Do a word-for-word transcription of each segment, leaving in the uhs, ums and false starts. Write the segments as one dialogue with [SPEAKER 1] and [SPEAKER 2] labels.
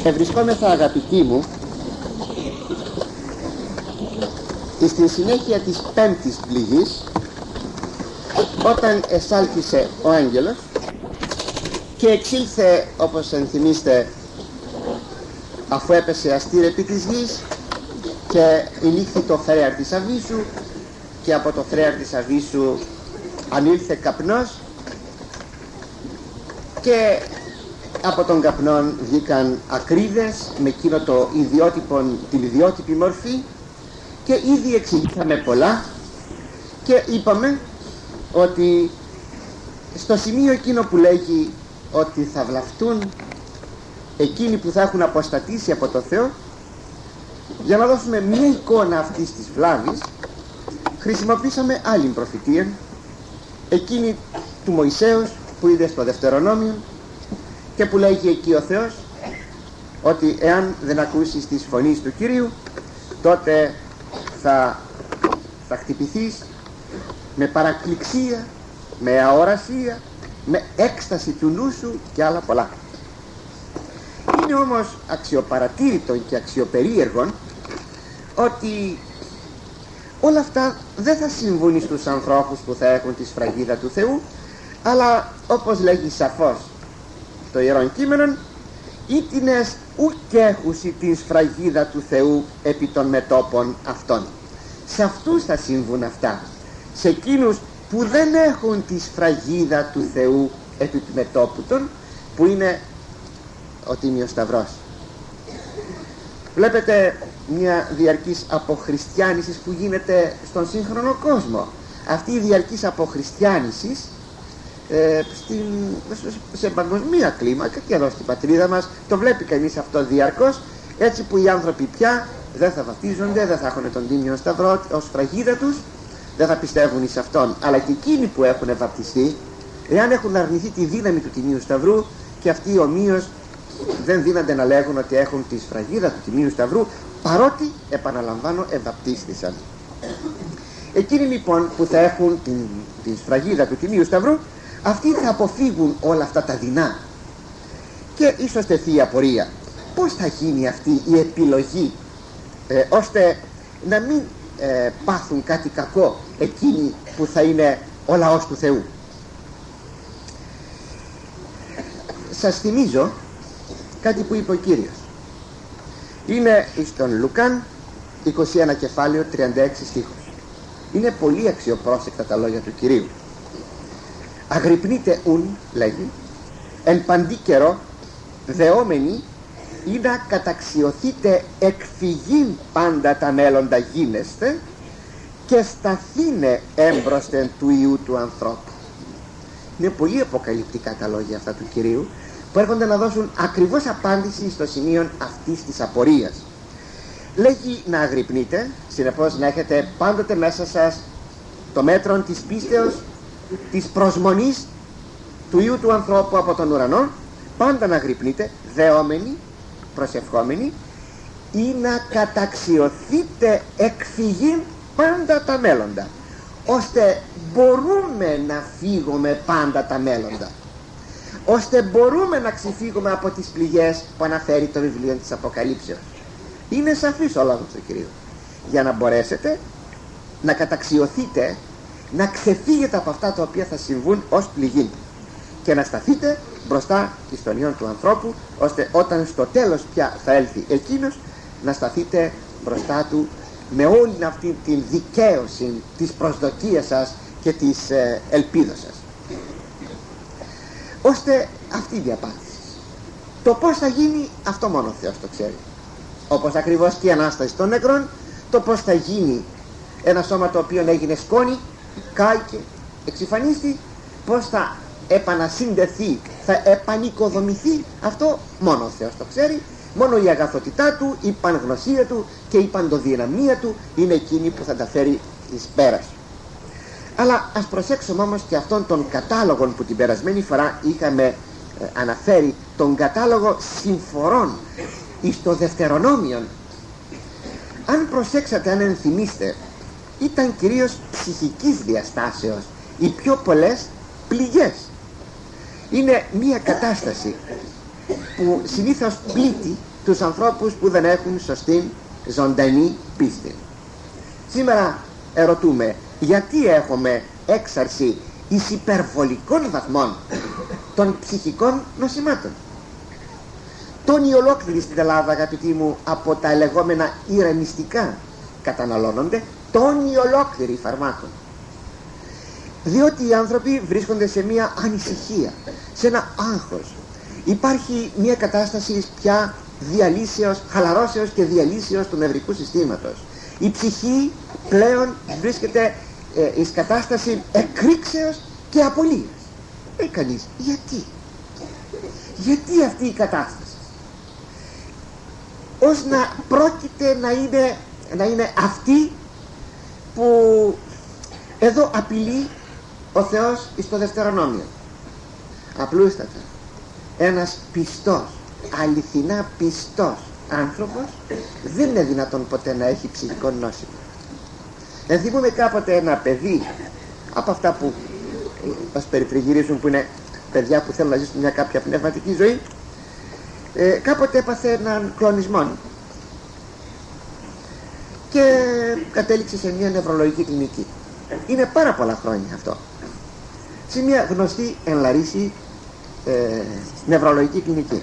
[SPEAKER 1] Βρισκόμεθα, αγαπητοί μου, στη συνέχεια της πέμπτης πληγής, όταν εσάλπισε ο άγγελος και εξήλθε, όπως ενθυμίστε, αφού έπεσε αστήρ επί της γης και υλήχθη το φρέαρ της αβύσσου και από το φρέαρ της αβύσσου ανήλθε καπνός και από τον καπνόν βγήκαν ακρίδες με εκείνο το ιδιότυπο, την ιδιότυπη μορφή, και ήδη εξηγήσαμε πολλά και είπαμε ότι στο σημείο εκείνο που λέγει ότι θα βλαφτούν εκείνοι που θα έχουν αποστατήσει από το Θεό, για να δώσουμε μια εικόνα αυτής της βλάβης χρησιμοποίησαμε άλλη προφητεία, εκείνη του Μωυσέως που είδε στο Δευτερονόμιο και που λέγει εκεί ο Θεός ότι εάν δεν ακούσεις της φωνής του Κυρίου, τότε θα, θα χτυπηθείς με παρακληξία, με αορασία, με έκσταση του νου σου και άλλα πολλά. Είναι όμως αξιοπαρατήρητο και αξιοπερίεργο ότι όλα αυτά δεν θα συμβούν στους ανθρώπους που θα έχουν τη σφραγίδα του Θεού, αλλά όπως λέγει σαφώς το Ιερόν Κείμενον, ήτινες ουκ έχουσι την σφραγίδα του Θεού επί των μετώπων αυτών. Σε αυτούς θα συμβούν αυτά, σε εκείνους που δεν έχουν τη σφραγίδα του Θεού επί του μετώπου των, που είναι ο Τίμιος Σταυρός. Βλέπετε μια διαρκής αποχριστιάνησης που γίνεται στον σύγχρονο κόσμο. Αυτή η διαρκής αποχριστιάνησης ε, στην, σε παγκοσμία κλίμακα και εδώ στην πατρίδα μας το βλέπει κανείς αυτό διαρκώς, έτσι που οι άνθρωποι πια δεν θα βαπτίζονται, δεν θα έχουν τον Τίμιο Σταυρό ως φραγίδα τους, δεν θα πιστεύουν εις αυτόν. Αλλά και εκείνοι που έχουν βαπτιστεί, εάν έχουν αρνηθεί τη δύναμη του Τιμίου Σταυρού, και αυτοί ομοίως δεν δύνανται να λέγουν ότι έχουν τη σφραγίδα του Τιμίου Σταυρού, παρότι, επαναλαμβάνω, ευαπτίστησαν. Εκείνοι λοιπόν που θα έχουν την, τη σφραγίδα του Τιμίου Σταυρού, αυτοί θα αποφύγουν όλα αυτά τα δεινά. Και ίσως τεθεί η απορία, πώς θα γίνει αυτή η επιλογή ε, ώστε να μην ε, πάθουν κάτι κακό εκείνοι που θα είναι ο λαός του Θεού. Σας θυμίζω κάτι που είπε ο Κύριος. Είναι στον Λουκάν είκοσι ένα κεφάλαιο τριάντα έξι στίχος. Είναι πολύ αξιοπρόσεκτα τα λόγια του Κυρίου. Αγρυπνείτε ουν, λέγει, εν παντή καιρό δεόμενοι ή να καταξιωθείτε εκφυγήν πάντα τα μέλλοντα γίνεστε και σταθήνε έμπροσθεν του Ιού του ανθρώπου. Είναι πολύ αποκαλυπτικά τα λόγια αυτά του Κυρίου, που έρχονται να δώσουν ακριβώς απάντηση στο σημείο αυτής της απορίας. Λέγει να αγρυπνείτε, συνεπώς να έχετε πάντοτε μέσα σας το μέτρο της πίστεως, της προσμονής του Ιού του ανθρώπου από τον ουρανό, πάντα να αγρυπνείτε, δεόμενοι, προσευχόμενοι, ή να καταξιωθείτε εκφυγήν πάντα τα μέλλοντα, ώστε μπορούμε να φύγουμε πάντα τα μέλλοντα, ώστε μπορούμε να ξεφύγουμε από τις πληγές που αναφέρει το βιβλίο της Αποκαλύψεως. Είναι σαφής ο λόγος του Κυρίου, για να μπορέσετε να καταξιωθείτε, να ξεφύγετε από αυτά τα οποία θα συμβούν ως πληγή και να σταθείτε μπροστά στον Υιόν του ανθρώπου, ώστε όταν στο τέλος πια θα έλθει εκείνος, να σταθείτε μπροστά του με όλη αυτή την δικαίωση της προσδοκίας σας και της ε, ελπίδας σας. Ώστε αυτή είναι η απάντηση. Το πώς θα γίνει, αυτό μόνο ο Θεός το ξέρει. Όπως ακριβώς και η Ανάσταση των νεκρών, το πώς θα γίνει ένα σώμα το οποίο έγινε σκόνη, κάηκε, εξυφανίστη, πώς θα επανασυνδεθεί, θα επανοικοδομηθεί, αυτό μόνο ο Θεός το ξέρει. Μόνο η αγαθότητά του, η πανγνωσία του και η παντοδυναμία του είναι εκείνη που θα τα φέρει εις πέρας. Αλλά ας προσέξουμε όμως και αυτόν τον κατάλογο που την περασμένη φορά είχαμε ε, αναφέρει, τον κατάλογο συμφορών εις το Δευτερονόμιον. Αν προσέξατε, αν ενθυμίστε, ήταν κυρίως ψυχικής διαστάσεως οι πιο πολλές πληγές. Είναι μια κατάσταση που συνήθως πλήττει τους ανθρώπους που δεν έχουν σωστή ζωντανή πίστη. Σήμερα ερωτούμε, γιατί έχουμε έξαρση εις υπερβολικών βαθμών των ψυχικών νοσημάτων. Τόνοι ολόκληροι στην Ελλάδα, αγαπητοί μου, από τα λεγόμενα ηρεμιστικά καταναλώνονται τόνοι ολόκληροι φαρμάκων, διότι οι άνθρωποι βρίσκονται σε μια ανησυχία, σε ένα άγχος. Υπάρχει μια κατάσταση πια διαλύσεως, χαλαρώσεως και διαλύσεως του νευρικού συστήματος. Η ψυχή πλέον βρίσκεται ε, εις κατάσταση εκρήξεως και απολύας. Λέει κανείς, γιατί γιατί αυτή η κατάσταση, ως να πρόκειται να είναι, να είναι αυτή που εδώ απειλεί ο Θεός εις το Δευτερονόμιο. Απλούστατα, ένας πιστός, αληθινά πιστός άνθρωπος δεν είναι δυνατόν ποτέ να έχει ψυχικό νόσημα. Ενθυμούμε κάποτε ένα παιδί από αυτά που μας περιτριγυρίζουν, που είναι παιδιά που θέλουν να ζήσουν μια κάποια πνευματική ζωή, ε, κάποτε έπαθε έναν κλονισμό και κατέληξε σε μια νευρολογική κλινική. Είναι πάρα πολλά χρόνια αυτό, σε μια γνωστή εν Λαρίση ε, νευρολογική κλινική.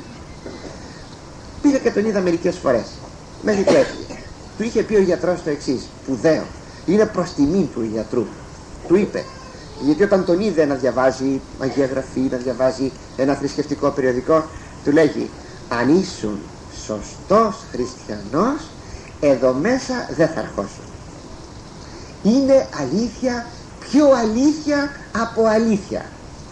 [SPEAKER 1] Πήγα και τον είδα μερικές φορές μέχρι και έφυγε. Του είχε πει ο γιατρός το εξής, σπουδαίο, είναι προς τιμή του γιατρού. Του είπε, γιατί όταν τον είδε να διαβάζει Αγία Γραφή, να διαβάζει ένα θρησκευτικό περιοδικό, του λέγει, αν ήσουν σωστός χριστιανός, εδώ μέσα δεν θα αρχώσουν. Είναι αλήθεια, πιο αλήθεια από αλήθεια.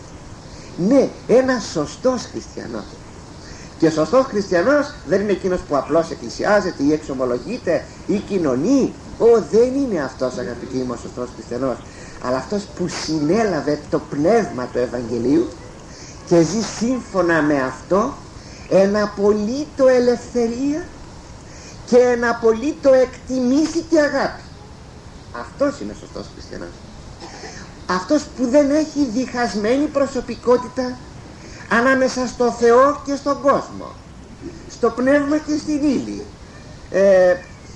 [SPEAKER 1] Ναι, ένας σωστός χριστιανός. Και σωστός χριστιανός δεν είναι εκείνος που απλώς εκκλησιάζεται ή εξομολογείται ή κοινωνεί. Ω, δεν είναι αυτός, αγαπητοί μου, ο σωστός χριστιανός, αλλά αυτός που συνέλαβε το πνεύμα του Ευαγγελίου και ζει σύμφωνα με αυτό, εν απολύτω ελευθερία και εν απολύτω εκτιμήσει και αγάπη. Αυτός είναι ο σωστός χριστιανός. Αυτός που δεν έχει διχασμένη προσωπικότητα ανάμεσα στο Θεό και στον κόσμο, στο πνεύμα και στην ύλη. Ε,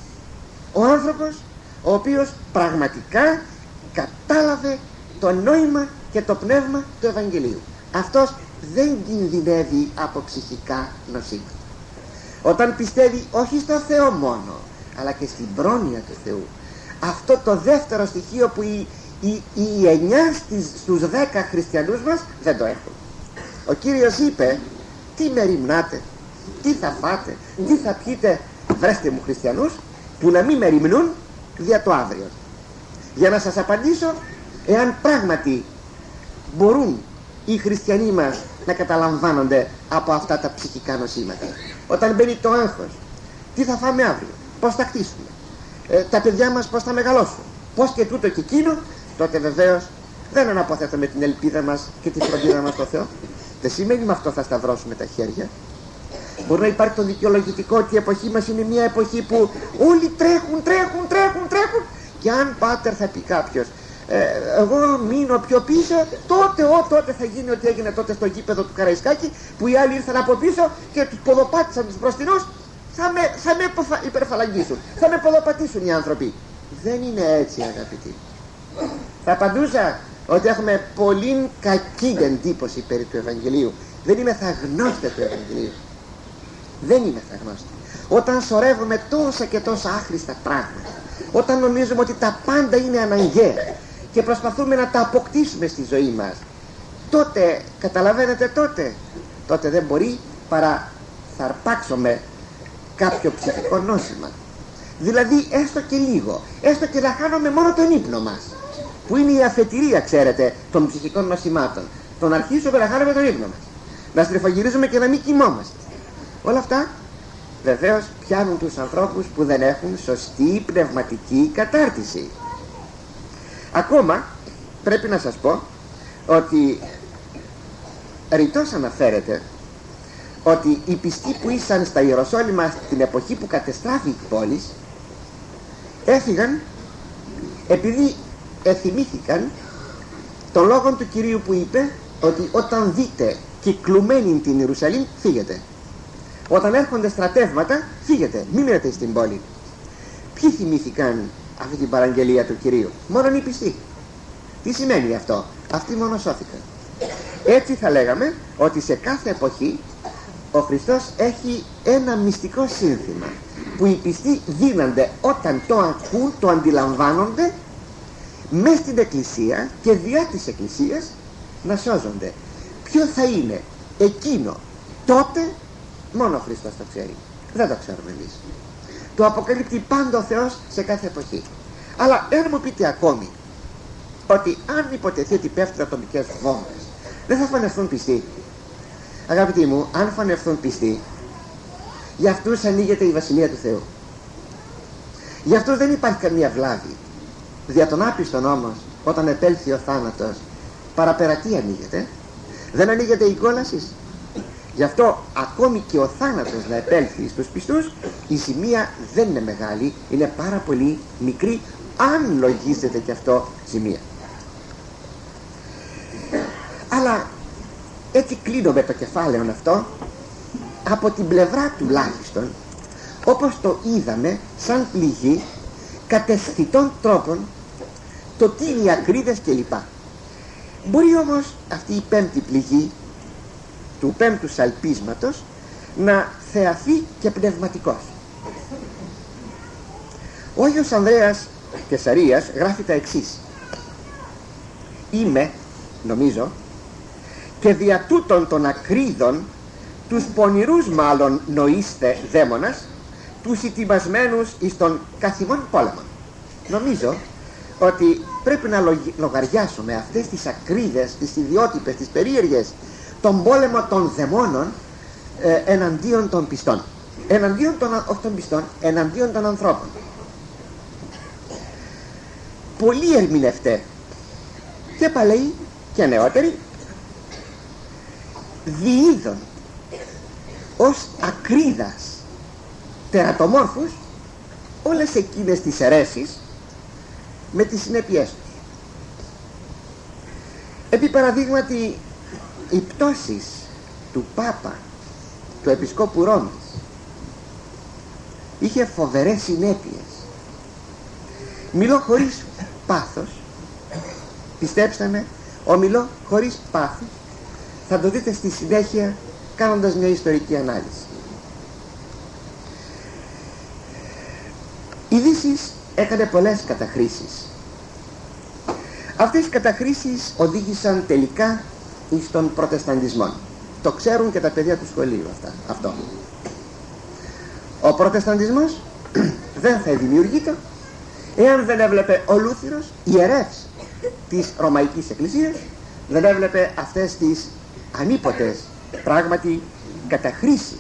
[SPEAKER 1] ο άνθρωπος ο οποίος πραγματικά κατάλαβε το νόημα και το πνεύμα του Ευαγγελίου. Αυτός δεν κινδυνεύει από ψυχικά νοσήματα. Όταν πιστεύει όχι στο Θεό μόνο, αλλά και στην πρόνοια του Θεού. Αυτό το δεύτερο στοιχείο που οι, οι, οι εννιά στις, στους δέκα χριστιανούς μας δεν το έχουν. Ο Κύριος είπε, τι μεριμνάτε, τι θα φάτε, τι θα πιείτε. Βρέστε μου χριστιανούς που να μην μεριμνούν δια το αύριο, για να σας απαντήσω εάν πράγματι μπορούν οι χριστιανοί μας να καταλαμβάνονται από αυτά τα ψυχικά νοσήματα. Όταν μπαίνει το άγχος, τι θα φάμε αύριο, πώς θα κτίσουμε, ε, τα παιδιά μας πώς θα μεγαλώσουν, πώς και τούτο και εκείνο, τότε βεβαίως δεν αναποθέτουμε την ελπίδα μας και τη φροντίδα μας στο Θεό. Δεν σημαίνει με αυτό θα σταυρώσουμε τα χέρια. Μπορεί να υπάρχει το δικαιολογητικό ότι η εποχή μας είναι μια εποχή που όλοι τρέχουν, τρέχουν, τρέχουν, τρέχουν, και αν, πάτερ, θα πει κάποιος, ε, εγώ μείνω πιο πίσω, τότε, ό, τότε θα γίνει ό,τι έγινε τότε στο γήπεδο του Καραϊσκάκη, που οι άλλοι ήρθαν από πίσω και τους ποδοπάτησαν τους μπροστινούς, θα με, θα με υπερφαλαγγίσουν, θα με ποδοπατήσουν οι άνθρωποι. Δεν είναι έτσι, αγαπητοί. Θα απαντούσα ότι έχουμε πολύ κακή εντύπωση περί του Ευαγγελίου. Δεν είμαι θα γνώστε του Ευαγγελίου. Δεν είμαι θα γνώστη. Όταν σωρεύουμε τόσα και τόσα άχρηστα πράγματα, όταν νομίζουμε ότι τα πάντα είναι αναγκαία και προσπαθούμε να τα αποκτήσουμε στη ζωή μας, τότε, καταλαβαίνετε, τότε τότε δεν μπορεί παρά θα αρπάξουμε κάποιο ψυχικό νόσημα. Δηλαδή έστω και λίγο, έστω και να χάνουμε μόνο τον ύπνο μας, που είναι η αφετηρία, ξέρετε, των ψυχικών νοσημάτων. Το να αρχίσουμε να χάνουμε τον ύπνο μας, να στριφογυρίζουμε και να μην κοιμόμαστε. Όλα αυτά βεβαίως πιάνουν τους ανθρώπους που δεν έχουν σωστή πνευματική κατάρτιση. Ακόμα πρέπει να σας πω ότι ρητός αναφέρεται ότι οι πιστοί που ήσαν στα Ιεροσόλυμα την εποχή που κατεστράφη η πόλη έφυγαν επειδή εθυμήθηκαν τον λόγο του Κυρίου που είπε ότι όταν δείτε κυκλουμένη την Ιερουσαλήμ φύγετε. Όταν έρχονται στρατεύματα, φύγετε, μην μείνετε στην πόλη. Ποιοι θυμήθηκαν αυτή την παραγγελία του Κυρίου? Μόνον οι πιστοί. Τι σημαίνει αυτό? Αυτοί μόνο σώθηκαν. Έτσι θα λέγαμε ότι σε κάθε εποχή ο Χριστός έχει ένα μυστικό σύνθημα που οι πιστοί δίνονται όταν το ακούν, το αντιλαμβάνονται, μες στην Εκκλησία και διά της Εκκλησίας να σώζονται. Ποιο θα είναι εκείνο τότε, μόνο ο Χριστός το ξέρει, δεν το ξέρουμε εμείς. Το αποκαλύπτει πάντα ο Θεός σε κάθε εποχή. Αλλά εάν μου πείτε ακόμη ότι αν υποτεθεί ότι πέφτουν ατομικές βόμβες, δεν θα φανευτούν πιστοί. Αγαπητοί μου, αν φανευτούν πιστοί, για αυτούς ανοίγεται η Βασιλεία του Θεού. Για αυτούς δεν υπάρχει καμία βλάβη. Δια των άπιστων όμως, όταν επέλθει ο θάνατος, παραπερατή ανοίγεται. Δεν ανοίγεται η κόλαση. Γι' αυτό ακόμη και ο θάνατος να επέλθει στους πιστούς, η ζημία δεν είναι μεγάλη, είναι πάρα πολύ μικρή, αν λογίζεται και αυτό ζημία. Αλλά έτσι κλείνω με το κεφάλαιο αυτό, από την πλευρά τουλάχιστον, όπως το είδαμε σαν πληγή καταισθητών τρόπων, το τι είναι οι ακρίδες κλπ. Μπορεί όμως αυτή η πέμπτη πληγή του πέμπτου σαλπίσματος να θεαθεί και πνευματικός. Ο Άγιος Ανδρέας Κεσαρίας γράφει τα εξής: «Είμαι, νομίζω, και δια τούτων των ακρίδων τους πονηρούς μάλλον νοείστε δαίμονας, τους ετοιμασμένους εις τον καθημών πόλεμον». Νομίζω ότι πρέπει να λογαριάσουμε αυτές τις ακρίδες, τις ιδιότυπες, τις περίεργες, τον πόλεμο των δαιμόνων ε, εναντίον των πιστών, εναντίον των, όχι των πιστών, εναντίον των ανθρώπων. Πολλοί ερμηνευτές, και παλαιοί και νεότεροι, διείδων ως ακρίδας τερατομόρφους όλες εκείνες τις αιρέσεις με τις συνέπειές τους. Επί παραδείγματι, οι πτώσεις του Πάπα, του Επισκόπου Ρώμης, είχε φοβερές συνέπειες. Μιλώ χωρίς πάθος, πιστέψτε με, ομιλώ χωρίς πάθος, θα το δείτε στη συνέχεια κάνοντας μια ιστορική ανάλυση. Η Δύση έκανε πολλές καταχρήσεις. Αυτές οι καταχρήσεις οδήγησαν τελικά στον προτεσταντισμό. Το ξέρουν και τα παιδιά του σχολείου αυτά, αυτό. Ο προτεσταντισμός δεν θα δημιουργείται εάν δεν έβλεπε ο Λούθυρος, ιερεύς της Ρωμαϊκής Εκκλησίας, δεν έβλεπε αυτές τις ανίποτες πράγματι καταχρήσεις.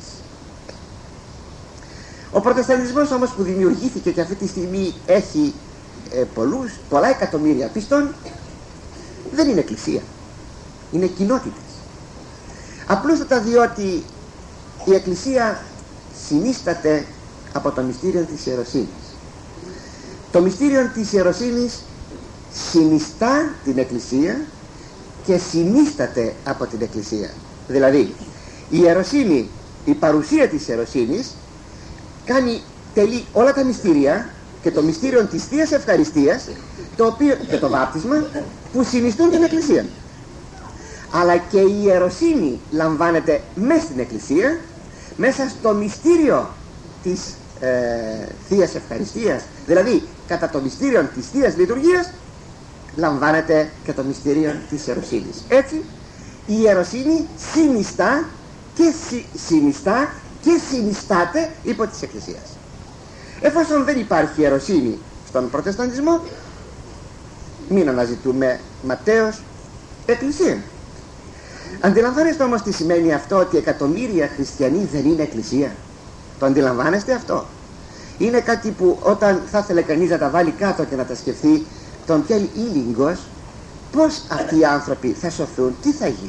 [SPEAKER 1] Ο προτεσταντισμός όμως που δημιουργήθηκε και αυτή τη στιγμή έχει ε, πολλούς, πολλά εκατομμύρια πιστών, δεν είναι εκκλησία, είναι κοινότητες. Απλούστατα διότι η εκκλησία συνίσταται από το μυστήριο της ιεροσύνης. Το μυστήριο της ιεροσύνης συνιστά την εκκλησία και συνίσταται από την εκκλησία. Δηλαδή η ιεροσύνη, η παρουσία της ιεροσύνης κάνει τελεί όλα τα μυστήρια και το μυστήριο της Θείας Ευχαριστίας, το οποίο, και το βάπτισμα, που συνιστούν την εκκλησία. Αλλά και η ιεροσύνη λαμβάνεται μέσα στην εκκλησία, μέσα στο μυστήριο της ε, Θείας Ευχαριστίας, δηλαδή κατά το μυστήριο της Θείας Λειτουργίας λαμβάνεται και το μυστήριο της ιεροσύνης. Έτσι η ιεροσύνη συνιστά και συ, συνιστά και συνιστάται υπό της εκκλησίας. Εφόσον δεν υπάρχει ιεροσύνη στον προτεσταντισμό, μην αναζητούμε Ματθαίος εκκλησία. Αντιλαμβάνεστε όμως τι σημαίνει αυτό, ότι εκατομμύρια χριστιανοί δεν είναι εκκλησία? Το αντιλαμβάνεστε αυτό? Είναι κάτι που όταν θα ήθελε κανείς να τα βάλει κάτω και να τα σκεφτεί, τον πιάνει ήλιγκος, πώς αυτοί οι άνθρωποι θα σωθούν, τι θα γίνει.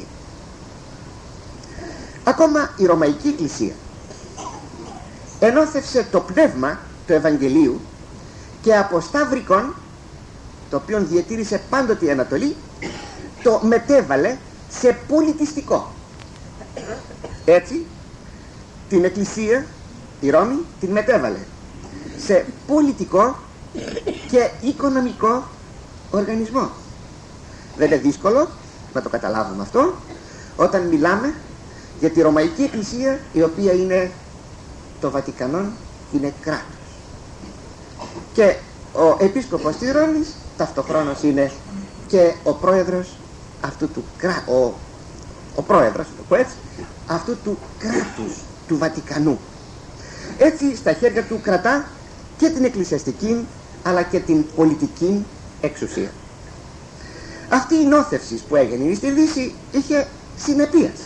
[SPEAKER 1] Ακόμα η Ρωμαϊκή Εκκλησία ενώθευσε το πνεύμα του Ευαγγελίου και από σταυρικόν, το οποίο διατήρησε πάντοτε η Ανατολή, το μετέβαλε σε πολιτιστικό. Έτσι την Εκκλησία, η Ρώμη, την μετέβαλε σε πολιτικό και οικονομικό οργανισμό. Δεν είναι δύσκολο να το καταλάβουμε αυτό όταν μιλάμε για τη Ρωμαϊκή Εκκλησία, η οποία είναι το Βατικανόν, είναι κράτος. Και ο επίσκοπος της Ρώμης ταυτοχρόνως είναι και ο πρόεδρος αυτού του κράτους, ο, ο πρόεδρος, το πω έτσι, αυτού του κράτους του Βατικανού. Έτσι στα χέρια του κρατά και την εκκλησιαστική αλλά και την πολιτική εξουσία. Αυτή η νόθευση που έγινε στη Δύση είχε συνεπίας.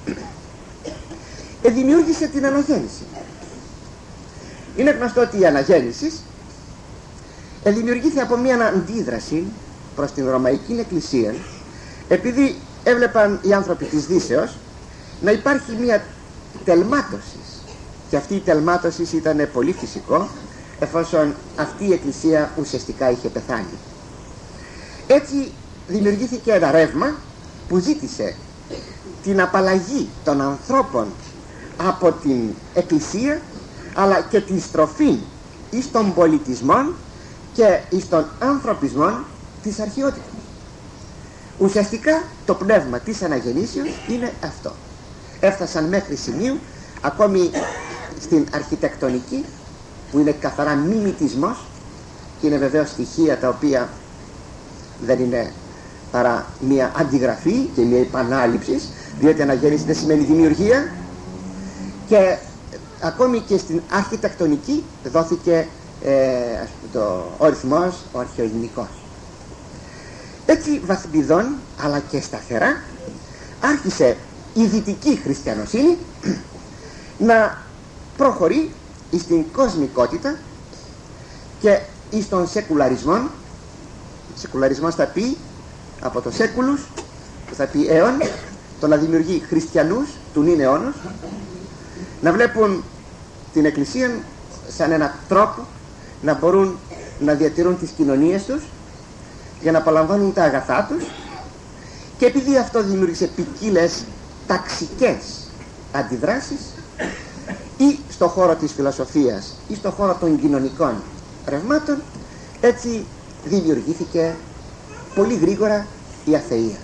[SPEAKER 1] Ε, δημιούργησε την αναγέννηση. Είναι γνωστό ότι η αναγέννηση ε, δημιουργήθηκε από μια αντίδραση προς την Ρωμαϊκή Εκκλησία, επειδή έβλεπαν οι άνθρωποι της Δύσεως να υπάρχει μια τελμάτωση, και αυτή η τελμάτωση ήταν πολύ φυσικό, εφόσον αυτή η Εκκλησία ουσιαστικά είχε πεθάνει. Έτσι δημιουργήθηκε ένα ρεύμα που ζήτησε την απαλλαγή των ανθρώπων από την Εκκλησία, αλλά και την στροφή εις των πολιτισμών και εις των ανθρωπισμών της αρχαιότητας. Ουσιαστικά το πνεύμα της αναγεννήσεως είναι αυτό. Έφτασαν μέχρι σημείου, ακόμη στην αρχιτεκτονική, που είναι καθαρά μιμητισμός και είναι βεβαίως στοιχεία τα οποία δεν είναι παρά μια αντιγραφή και μια επανάληψη, διότι αναγέννηση δεν σημαίνει δημιουργία, και ακόμη και στην αρχιτεκτονική δόθηκε ε, το, ο ρυθμός, ο αρχαιοελληνικός. Έτσι βαθμιδών αλλά και σταθερά άρχισε η δυτική χριστιανοσύνη να προχωρεί στην κοσμικότητα και στον σεκουλαρισμό. Σεκουλαρισμός θα πει από το σέκουλους, που θα πει αίων, το να δημιουργεί χριστιανούς του νυν αιώνος, να βλέπουν την Εκκλησία σαν έναν τρόπο να μπορούν να διατηρούν τις κοινωνίες τους για να απολαμβάνουν τα αγαθά τους, και επειδή αυτό δημιούργησε ποικίλες ταξικές αντιδράσεις ή στο χώρο της φιλοσοφίας ή στο χώρο των κοινωνικών ρευμάτων, έτσι δημιουργήθηκε πολύ γρήγορα η αθεία.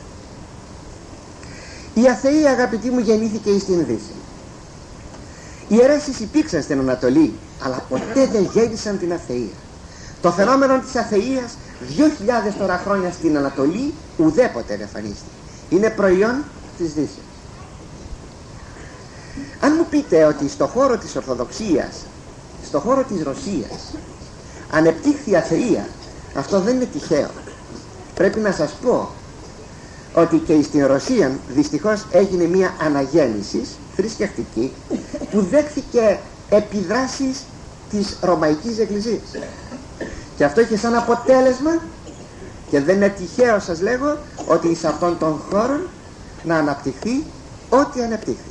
[SPEAKER 1] Η αθεία, αγαπητοί μου, γεννήθηκε στην Δύση. Οι αιρέσεις υπήρξαν στην Ανατολή, αλλά ποτέ δεν γέννησαν την αθεία. Το φαινόμενο της αθείας δύο χιλιάδες τώρα χρόνια στην Ανατολή ουδέποτε εμφανίστηκε. Είναι προϊόν της Δύσης. Αν μου πείτε ότι στο χώρο της Ορθοδοξίας, στο χώρο της Ρωσίας ανεπτύχθη αθεία, αυτό δεν είναι τυχαίο. Πρέπει να σας πω ότι και στην Ρωσία δυστυχώς έγινε μια αναγέννηση θρησκευτική που δέχθηκε επιδράσεις της Ρωμαϊκής Εκκλησίας, και αυτό είχε σαν αποτέλεσμα, και δεν είναι τυχαίο σας λέγω, ότι σε αυτόν τον χώρο να αναπτυχθεί ό,τι αναπτύχθη.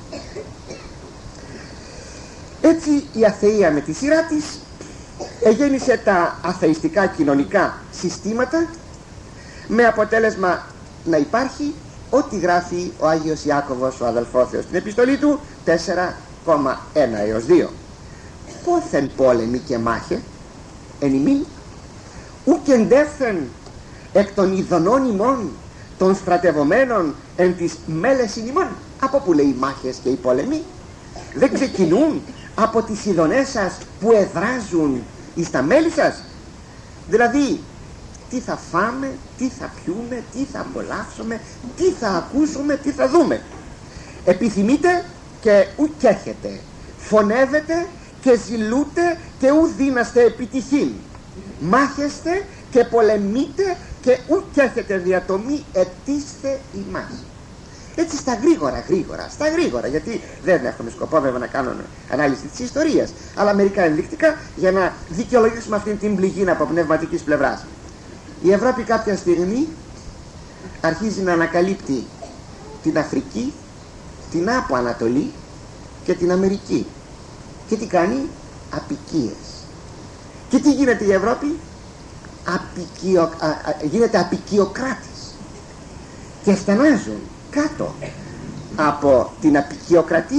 [SPEAKER 1] Έτσι η αθεία με τη σειρά της εγέννησε τα αθεϊστικά κοινωνικά συστήματα, με αποτέλεσμα να υπάρχει ό,τι γράφει ο Άγιος Ιάκωβος ο αδελφόθεος στην επιστολή του τέσσερα κόμμα ένα έως δύο. Πόθεν πόλεμοι και μάχε εν ημίν, ουκ εντεύθεν εκ των ειδονών ημών των στρατευομένων εν της μέλεσιν ημών. Από που λέει οι μάχες και οι πόλεμοι? Δεν ξεκινούν από τις ειδονές σας που εδράζουν εις τα μέλη σας? Δηλαδή, τι θα φάμε, τι θα πιούμε, τι θα απολαύσουμε, τι θα ακούσουμε, τι θα δούμε. Επιθυμείτε και ουκ έχετε. Φωνεύετε και ζηλούτε και ου δίναστε επιτυχήν. Μάχεστε και πολεμείτε και ουκ έχετε διατομή, ετήστε ημάς. Έτσι στα γρήγορα, γρήγορα, στα γρήγορα, γιατί δεν έχουμε σκοπό βέβαια να κάνουμε ανάλυση της ιστορίας, αλλά μερικά ενδεικτικά για να δικαιολογήσουμε αυτήν την πληγή από πνευματικής πλευράς. Η Ευρώπη κάποια στιγμή αρχίζει να ανακαλύπτει την Αφρική, την Άπο Ανατολή και την Αμερική. Και τι κάνει? Απικίες. Και τι γίνεται η Ευρώπη? Απικιο, α, α, γίνεται απικιοκράτης. Και στενάζουν κάτω από την απικιοκρατία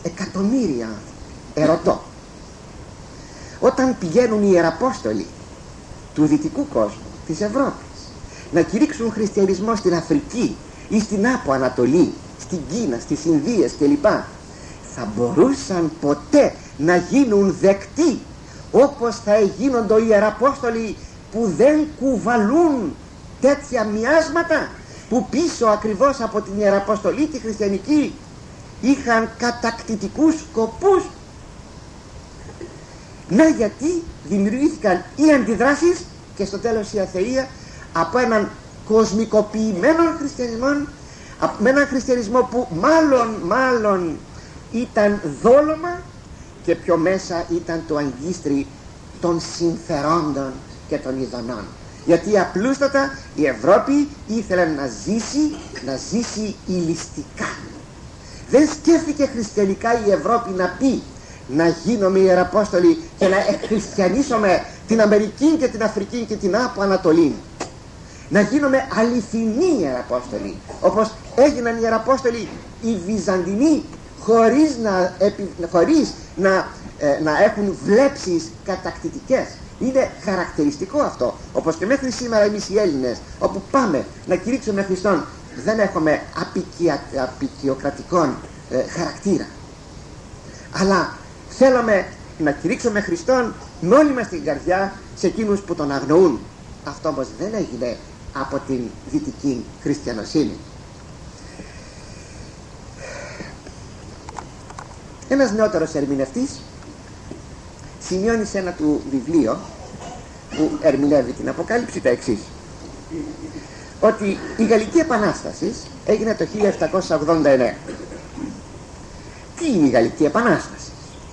[SPEAKER 1] εκατομμύρια. Ερωτώ, όταν πηγαίνουν οι Ιεραπόστολοι του δυτικού κόσμου, της Ευρώπης, να κηρύξουν χριστιανισμό στην Αφρική ή στην Άπο Ανατολή, στην Κίνα, στις Ινδίες κλπ, θα μπορούσαν ποτέ να γίνουν δεκτοί όπως θα γίνονται οι Ιεραπόστολοι που δεν κουβαλούν τέτοια μοιάσματα, που πίσω ακριβώς από την Ιεραποστολή τη χριστιανική είχαν κατακτητικούς σκοπούς? Να γιατί δημιουργήθηκαν οι αντιδράσεις και στο τέλος η αθεία από έναν κοσμικοποιημένο χριστιανισμό, με έναν χριστιανισμό που μάλλον μάλλον ήταν δόλωμα και πιο μέσα ήταν το αγκίστρι των συμφερόντων και των ειδονών. Γιατί απλούστατα η Ευρώπη ήθελε να ζήσει, να ζήσει ηλιστικά. Δεν σκέφτηκε χριστιανικά η Ευρώπη να πει να γίνομαι Ιεραπόστολοι και να εκχριστιανίσουμε την Αμερική και την Αφρική και την Άπο Ανατολή. Να γίνομαι αληθινοί Ιεραπόστολοι, όπως έγιναν οι Ιεραπόστολοι οι Βυζαντινοί, χωρίς να, χωρίς να, ε, να έχουν βλέψεις κατακτητικές. Είναι χαρακτηριστικό αυτό, όπως και μέχρι σήμερα εμείς οι Έλληνες, όπου πάμε να κηρύξουμε Χριστόν, δεν έχουμε απικια, απικιοκρατικών ε, χαρακτήρα, αλλά θέλουμε να κηρύξουμε Χριστόν με όλη μας την καρδιά σε εκείνους που τον αγνοούν. Αυτό όμως δεν έγινε από την δυτική χριστιανοσύνη. Ένας νεότερος ερμηνευτής σημειώνει σε ένα του βιβλίο που ερμηνεύει την Αποκάλυψη τα εξής, ότι η Γαλλική Επανάσταση έγινε το χίλια επτακόσια ογδόντα εννέα. Τι είναι η Γαλλική Επανάσταση?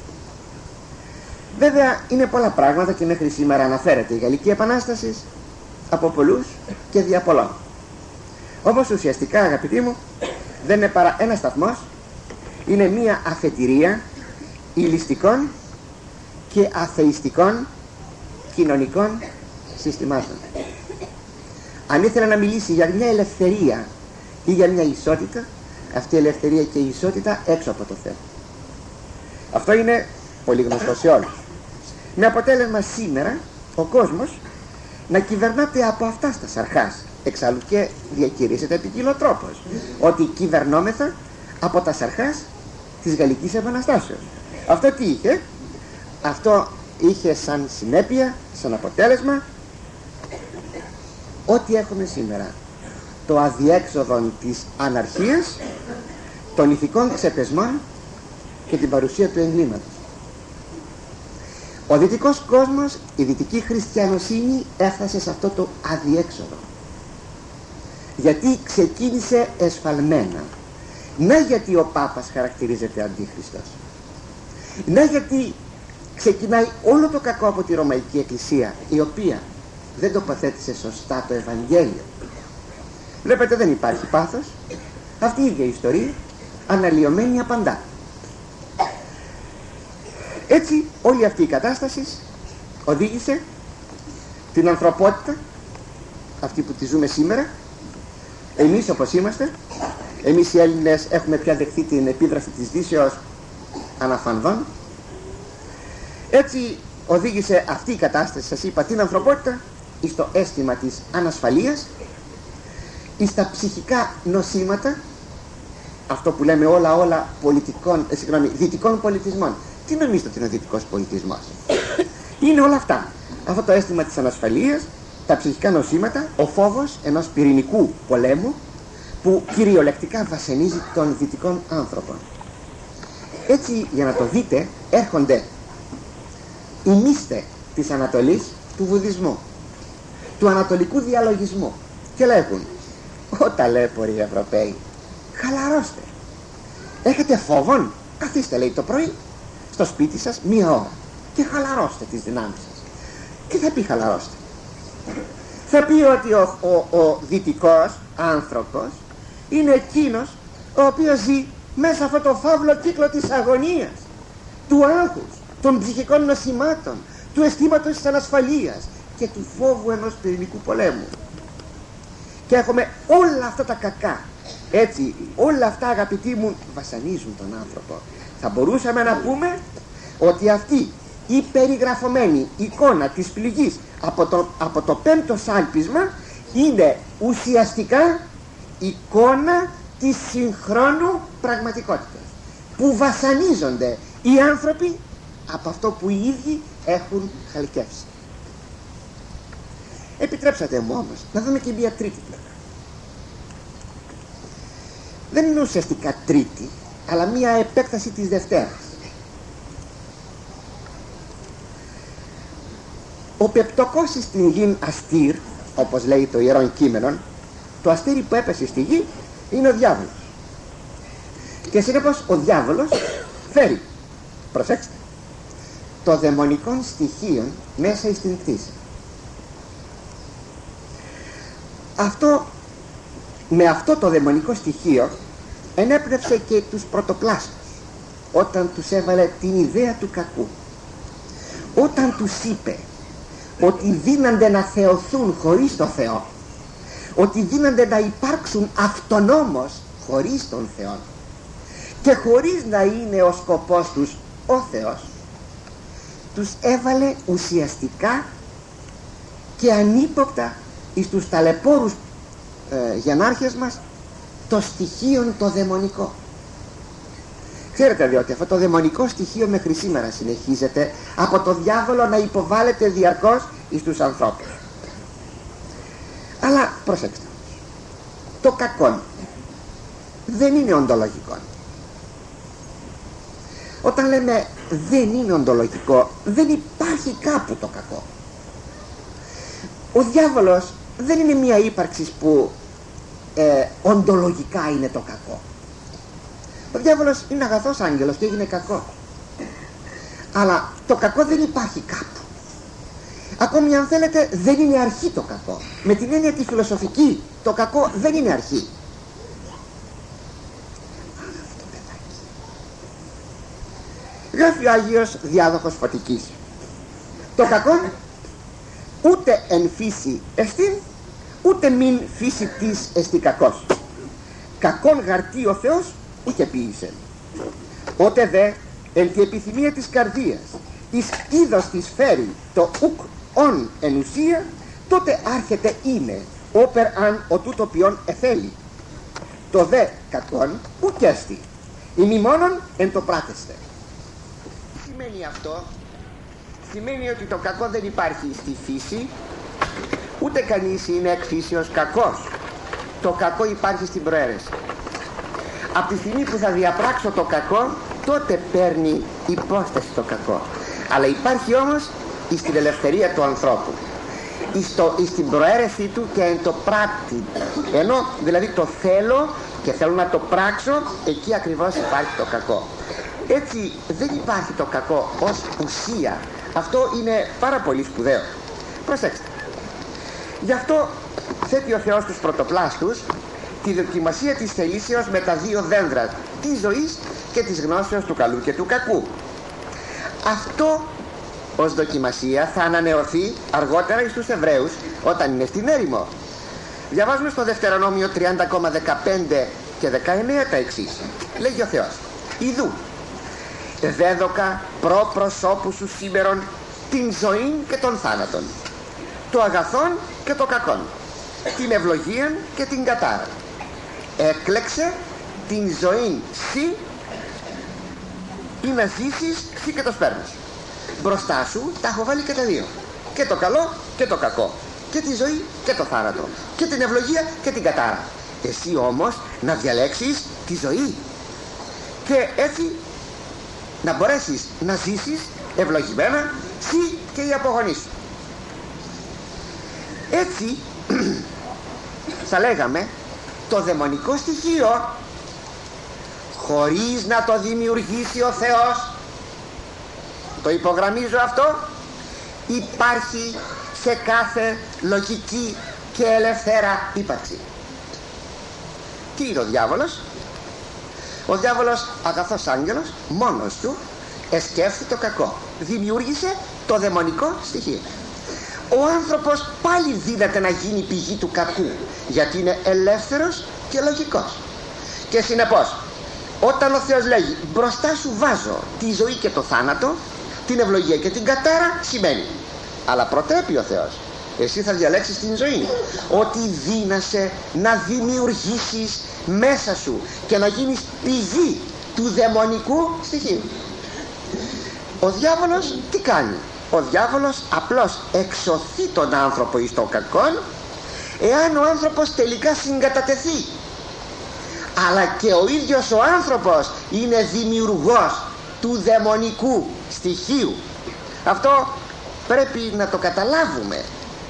[SPEAKER 1] Βέβαια είναι πολλά πράγματα και μέχρι σήμερα αναφέρεται η Γαλλική Επανάσταση από πολλούς και δια πολλών. Όμως ουσιαστικά, αγαπητοί μου, δεν είναι παρά ένας σταθμός, είναι μία αφετηρία ηλιστικών και αθεϊστικών κοινωνικών συστημάτων. Αν ήθελε να μιλήσει για μια ελευθερία ή για μια ισότητα, αυτή η ελευθερία και η ισότητα έξω από το Θεό. Αυτό είναι πολύ γνωστό σε όλους. Με αποτέλεσμα σήμερα ο κόσμος να κυβερνάται από αυτά στα σαρχάς. Εξάλλου και διακηρύσσεται ποικιλοτρόπως ότι κυβερνόμεθα από τα σαρχάς της Γαλλικής Επαναστάσεως. Αυτό τι είχε? Αυτό είχε σαν συνέπεια, σαν αποτέλεσμα, ό,τι έχουμε σήμερα. Το αδιέξοδο της αναρχίας, των ηθικών ξεπεσμών και την παρουσία του εγκλήματος. Ο δυτικός κόσμος, η δυτική χριστιανοσύνη έφτασε σε αυτό το αδιέξοδο. Γιατί ξεκίνησε εσφαλμένα. Να γιατί ο Πάπας χαρακτηρίζεται αντίχριστος. Να γιατί ξεκινάει όλο το κακό από τη Ρωμαϊκή Εκκλησία, η οποία δεν τοποθέτησε σωστά το Ευαγγέλιο. Βλέπετε, δεν υπάρχει πάθος. Αυτή η ίδια ιστορία αναλυωμένη απαντά. Έτσι όλη αυτή η κατάσταση οδήγησε την ανθρωπότητα, αυτή που τη ζούμε σήμερα, εμείς όπως είμαστε, εμείς οι Έλληνες έχουμε πια δεχθεί την επίδραση της Δύσεως αναφανδών. Έτσι οδήγησε αυτή η κατάσταση, σας είπα, την ανθρωπότητα εις το αίσθημα της ανασφαλείας, εις τα ψυχικά νοσήματα, αυτό που λέμε όλα όλα πολιτικών, ε, συγγνώμη, δυτικών πολιτισμών. Τι νομίζετε ότι είναι ο δυτικός πολιτισμός? Είναι όλα αυτά. Αυτό το αίσθημα της ανασφαλείας, τα ψυχικά νοσήματα, ο φόβος ενός πυρηνικού πολέμου που κυριολεκτικά βασανίζει των δυτικών άνθρωπων. Έτσι, για να το δείτε, έρχονται οι μύστε της Ανατολής του Βουδισμού, του Ανατολικού διαλογισμού και λέγουν: «Ω ταλέποροι Ευρωπαίοι, χαλαρώστε. Έχετε φόβον? Καθίστε», λέει, το πρωί στο σπίτι σας μία ώρα και χαλαρώστε τις δυνάμεις σας. Τι θα πει χαλαρώστε? Θα πει ότι ο, ο, ο δυτικός άνθρωπος είναι εκείνος ο οποίος ζει μέσα σε αυτό το φαύλο κύκλο της αγωνίας, του άγχους, των ψυχικών νοσημάτων, του αισθήματος της ανασφαλείας και του φόβου ενός πυρηνικού πολέμου. Και έχουμε όλα αυτά τα κακά. Έτσι όλα αυτά, αγαπητοί μου, βασανίζουν τον άνθρωπο. θα μπορούσαμε να πούμε ότι αυτή η περιγραφωμένη εικόνα της πληγής από το, από το πέμπτο σάλπισμα είναι ουσιαστικά εικόνα της συγχρόνου πραγματικότητας, που βασανίζονται οι άνθρωποι από αυτό που οι ίδιοι έχουν χαλκεύσει. Επιτρέψατε μου όμως να δούμε και μια τρίτη πλευρά. Δεν είναι ουσιαστικά τρίτη, αλλά μια επέκταση της Δευτέρας. Ο πεπτοκός στην γην αστήρ, όπως λέει το Ιερόν Κείμενον, το αστήρι που έπεσε στη γη είναι ο διάβολος. Και συνεπώς ο διάβολος φέρει, προσέξτε, το δαιμονικό στοιχείο μέσα στην κτήση. Αυτό, με αυτό το δαιμονικό στοιχείο ενέπνευσε και τους πρωτοπλάστους όταν τους έβαλε την ιδέα του κακού. Όταν τους είπε ότι δύνανται να θεωθούν χωρίς το Θεό, ότι δύνανται να υπάρξουν αυτονόμως χωρίς τον Θεό και χωρίς να είναι ο σκοπός τους ο Θεός, τους έβαλε ουσιαστικά και ανύποπτα εις τους ταλαιπώρους ε, γενάρχες μας το στοιχείο το δαιμονικό. Ξέρετε διότι αυτό το δαιμονικό στοιχείο μέχρι σήμερα συνεχίζεται από το διάβολο να υποβάλλεται διαρκώς εις τους ανθρώπους. Αλλά προσέξτε, το κακό δεν είναι οντολογικό. Όταν λέμε δεν είναι οντολογικό, δεν υπάρχει κάπου το κακό. Ο διάβολος δεν είναι μια ύπαρξη που ε, οντολογικά είναι το κακό. Ο διάβολος είναι αγαθός άγγελος και έγινε κακό. Αλλά το κακό δεν υπάρχει κάπου. Ακόμη αν θέλετε δεν είναι αρχή το κακό. Με την έννοια τη φιλοσοφική, το κακό δεν είναι αρχή. Γράφει ο Άγιος Διάδοχος Φωτικής: το κακό ούτε εν φύση εστίν, ούτε μην φύση της εστι κακός. Κακόν γαρτί ο Θεός ούτε ποιήσε. Ότε δε εν τη επιθυμία της καρδίας εις είδος της φέρει το ουκ ον εν ουσία, τότε άρχεται είναι όπερ αν ο τούτο ποιον εφέλει. Το δε κακόν ουκέστη ημί μόνον εν το πράτεστε. Τι σημαίνει αυτό? Σημαίνει ότι το κακό δεν υπάρχει στη φύση, ούτε κανείς είναι εκ φύσεως κακός. Το κακό υπάρχει στην προαίρεση. Από τη στιγμή που θα διαπράξω το κακό, τότε παίρνει υπόσταση το κακό. Αλλά υπάρχει όμως εις την ελευθερία του ανθρώπου, εις, το, εις την προαίρεση του και εν το πράττει. Ενώ δηλαδή το θέλω και θέλω να το πράξω, εκεί ακριβώς υπάρχει το κακό. Έτσι δεν υπάρχει το κακό ως ουσία. Αυτό είναι πάρα πολύ σπουδαίο. Προσέξτε. Γι' αυτό θέτει ο Θεός τους πρωτοπλάστους τη δοκιμασία της θελήσεως με τα δύο δένδρα της ζωής και της γνώσεως του καλού και του κακού. Αυτό ως δοκιμασία θα ανανεωθεί αργότερα εις τους Εβραίους όταν είναι στην έρημο. Διαβάζουμε στο Δευτερονόμιο τριάντα δεκαπέντε και δεκαεννέα τα εξής. Λέγει ο Θεός: ιδού δέδοκα προ προσώπου σου σήμερον την ζωή και τον θάνατον, το αγαθόν και το κακόν, την ευλογίαν και την κατάρα. Έκλεξε την ζωή σι ή να ζήσεις σι και το σπέρμα σου. Μπροστά σου τα έχω βάλει και τα δύο, και το καλό και το κακό, και τη ζωή και το θάνατο, και την ευλογία και την κατάρα. Εσύ όμως να διαλέξεις τη ζωή και έτσι να μπορέσεις να ζήσεις ευλογημένα εσύ και οι απογονείς σου. Έτσι θα λέγαμε το δαιμονικό στοιχείο, χωρίς να το δημιουργήσει ο Θεός, το υπογραμμίζω αυτό, υπάρχει σε κάθε λογική και ελευθέρα ύπαρξη. Τι είναι ο διάβολος? Ο διάβολος, αγαθός άγγελος, μόνος του εσκέφθη το κακό, δημιούργησε το δαιμονικό στοιχείο. Ο άνθρωπος πάλι δύναται να γίνει πηγή του κακού, γιατί είναι ελεύθερος και λογικός, και συνεπώς Όταν ο Θεός λέγει μπροστά σου βάζω τη ζωή και το θάνατο, την ευλογία και την κατάρα, σημαίνει αλλά προτρέπει ο Θεός, εσύ θα διαλέξεις την ζωή, ότι δύνασαι να δημιουργήσεις μέσα σου και να γίνεις πηγή του δαιμονικού στοιχείου. Ο διάβολος τι κάνει? Ο διάβολος απλώς εξωθεί τον άνθρωπο εις το κακόν, εάν ο άνθρωπος τελικά συγκατατεθεί. Αλλά και ο ίδιος ο άνθρωπος είναι δημιουργός του δαιμονικού στοιχείου. Αυτό πρέπει να το καταλάβουμε.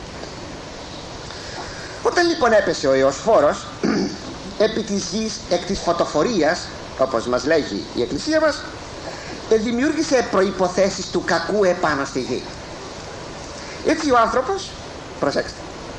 [SPEAKER 1] Όταν λοιπόν έπεσε ο Ιωσφόρος επί της γης εκ της φωτοφορίας, όπως μας λέγει η Εκκλησία μας, δημιούργησε προϋποθέσεις του κακού επάνω στη γη. Έτσι ο άνθρωπος, προσέξτε,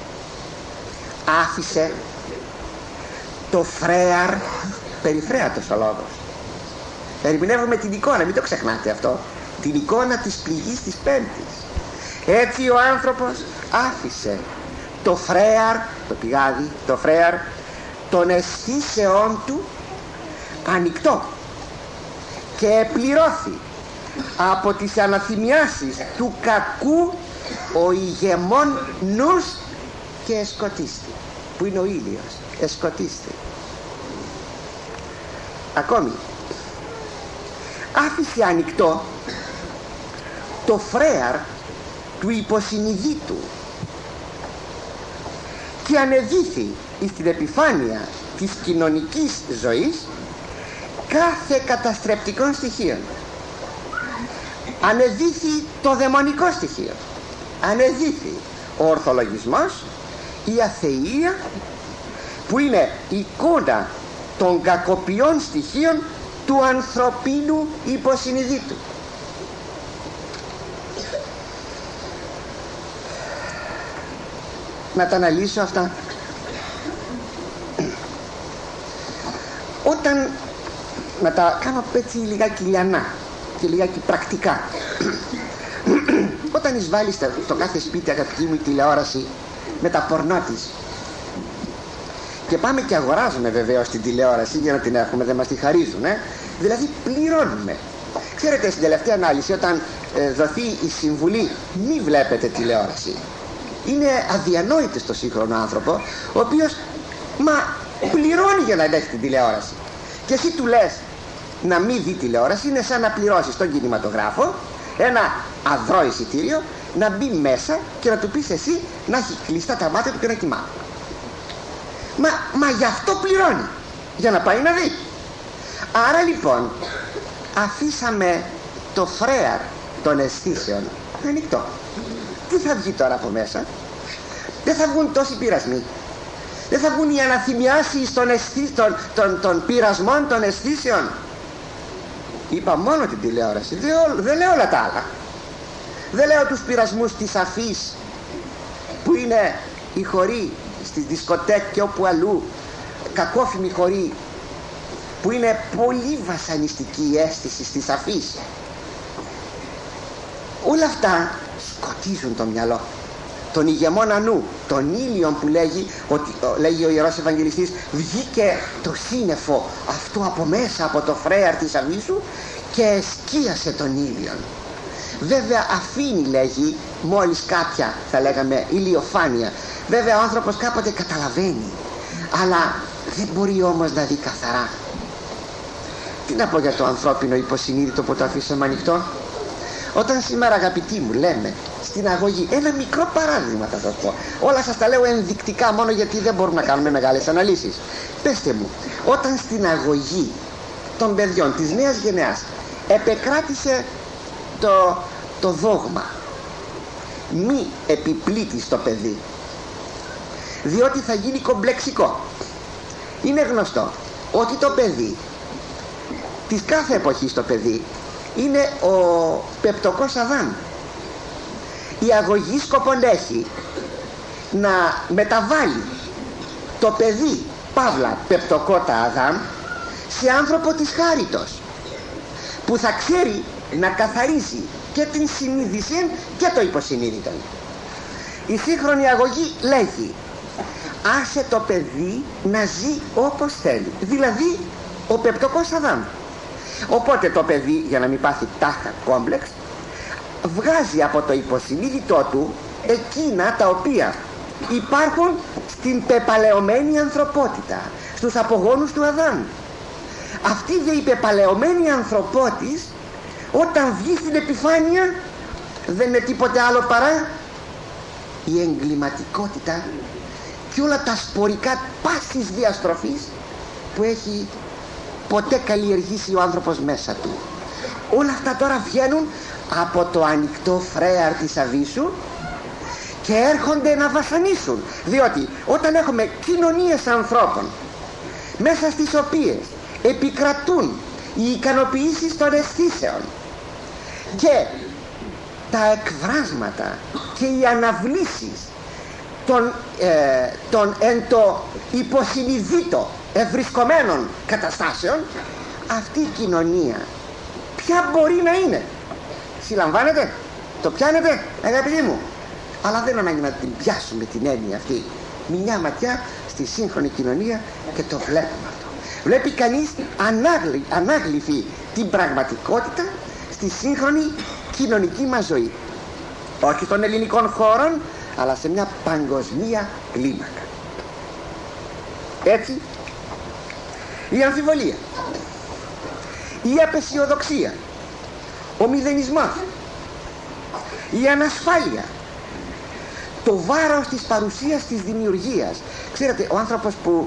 [SPEAKER 1] άφησε το φρέαρ, περιφρέατος ο λόγος. Ερμηνεύουμε την εικόνα, μην το ξεχνάτε αυτό, την εικόνα της πληγής της Πέμπτης. Έτσι ο άνθρωπος άφησε το φρέαρ, το πηγάδι, το φρέαρ των αισθήσεών του ανοιχτό και επληρώθη από τις αναθυμιάσεις του κακού ο ηγεμόν νους και εσκοτίστη, που είναι ο ήλιος, εσκοτίστη. Ακόμη άφησε ανοιχτό το φρέαρ του υποσυνειδήτου και ανεδύθη στην επιφάνεια της κοινωνικής ζωής κάθε καταστρεπτικών στοιχείων. Ανεδύθη το δαιμονικό στοιχείο, ανεδύθη ο ορθολογισμός, η αθεία, που είναι εικόνα των κακοποιών στοιχείων του ανθρωπίνου υποσυνειδήτου. Να τα αναλύσω αυτά. Όταν να τα κάνω έτσι λιγάκι λιανά και λιγάκι πρακτικά. Όταν εισβάλλει στο κάθε σπίτι, αγαπητή μου, η τηλεόραση με τα πορνό της, και πάμε και αγοράζουμε βεβαίως την τηλεόραση για να την έχουμε, δεν μας τη χαρίζουν, ε? Δηλαδή πληρώνουμε. Ξέρετε, στην τελευταία ανάλυση, όταν ε, δοθεί η συμβουλή μη βλέπετε τηλεόραση, είναι αδιανόητο στο σύγχρονο άνθρωπο, ο οποίος μα πληρώνει για να έχει την τηλεόραση, και εσύ του λες να μην δει τηλεόραση. Είναι σαν να πληρώσεις τον κινηματογράφο ένα αδρό εισιτήριο, να μπει μέσα και να του πεις εσύ να έχει κλειστά τα μάτια του και να κοιμάται. Μα, μα γι' αυτό πληρώνει, για να πάει να δει. Άρα λοιπόν αφήσαμε το φρέαρ των αισθήσεων ανοιχτό. Τι θα βγει τώρα από μέσα? Δεν θα βγουν τόσοι πειρασμοί, δεν θα βγουν οι αναθυμιάσεις των, αισθή, των, των, των πειρασμών των αισθήσεων. Είπα μόνο την τηλεόραση, δεν, δεν λέω όλα τα άλλα. Δεν λέω τους πειρασμούς της αφής, που είναι οι χοροί στις δισκοτέκ και όπου αλλού, κακόφημοι χοροί, που είναι πολύ βασανιστική η αίσθηση στις αφής. Όλα αυτά σκοτίζουν το μυαλό, τον ηγεμόνα νου, τον ήλιον, που λέγει, ότι, λέγει ο Ιερός Ευαγγελιστής, βγήκε το σύννεφο αυτό από μέσα από το φρέαρ της αφής σου και σκίασε τον ήλιον. Βέβαια αφήνει, λέγει, μόλις κάποια, θα λέγαμε, ηλιοφάνεια. Βέβαια ο άνθρωπος κάποτε καταλαβαίνει, αλλά δεν μπορεί όμως να δει καθαρά. Τι να πω για το ανθρώπινο υποσυνείδητο που το αφήσαμε ανοιχτό? Όταν σήμερα, αγαπητοί μου, λέμε στην αγωγή, ένα μικρό παράδειγμα θα σας πω, όλα σας τα λέω ενδεικτικά μόνο γιατί δεν μπορούμε να κάνουμε μεγάλες αναλύσεις. Πέστε μου, όταν στην αγωγή των παιδιών της νέας γενεάς επεκράτησε το, το δόγμα μη επιπλήττεις το παιδί, διότι θα γίνει κομπλεξικό. Είναι γνωστό ότι το παιδί, της κάθε εποχής το παιδί, είναι ο πεπτοκός Αδάμ. Η αγωγή σκοπόν έχει να μεταβάλει το παιδί, παύλα πεπτοκότα Αδάμ, σε άνθρωπο της χάριτος, που θα ξέρει να καθαρίζει και την συνείδηση και το υποσυνείδητο. Η σύγχρονη αγωγή λέγει άσε το παιδί να ζει όπως θέλει, δηλαδή ο πεπτωκός Αδάμ. Οπότε το παιδί, για να μην πάθει τάχα κόμπλεξ, βγάζει από το υποσυνείδητό του εκείνα τα οποία υπάρχουν στην πεπαλαιωμένη ανθρωπότητα, στους απογόνους του Αδάμ. Αυτή δε η πεπαλαιωμένη ανθρωπότης, όταν βγει στην επιφάνεια, δεν είναι τίποτε άλλο παρά η εγκληματικότητα και όλα τα σπορικά πάσης διαστροφής που έχει ποτέ καλλιεργήσει ο άνθρωπος μέσα του. Όλα αυτά τώρα βγαίνουν από το ανοιχτό φρέαρ της αβύσσου και έρχονται να βασανίσουν, διότι όταν έχουμε κοινωνίες ανθρώπων μέσα στις οποίες επικρατούν οι ικανοποιήσεις των αισθήσεων και τα εκβράσματα και οι αναβλήσεις των, ε, των εν το υποσυνειδήτο ευρισκομένων καταστάσεων, αυτή η κοινωνία ποια μπορεί να είναι? Συλλαμβάνετε? Το πιάνετε, αγαπητοί μου? Αλλά δεν ανάγκη να την πιάσουμε την έννοια αυτή. Μια ματιά στη σύγχρονη κοινωνία και το βλέπουμε αυτό. Βλέπει κανείς ανάγλυ, ανάγλυφη την πραγματικότητα στη σύγχρονη κοινωνική μας ζωή, όχι των ελληνικών χώρων, αλλά σε μια παγκοσμία κλίμακα. Έτσι, η αμφιβολία, η απεσιοδοξία, ο μηδενισμός, η ανασφάλεια, το βάρος της παρουσίας της δημιουργίας. Ξέρετε, ο άνθρωπος που,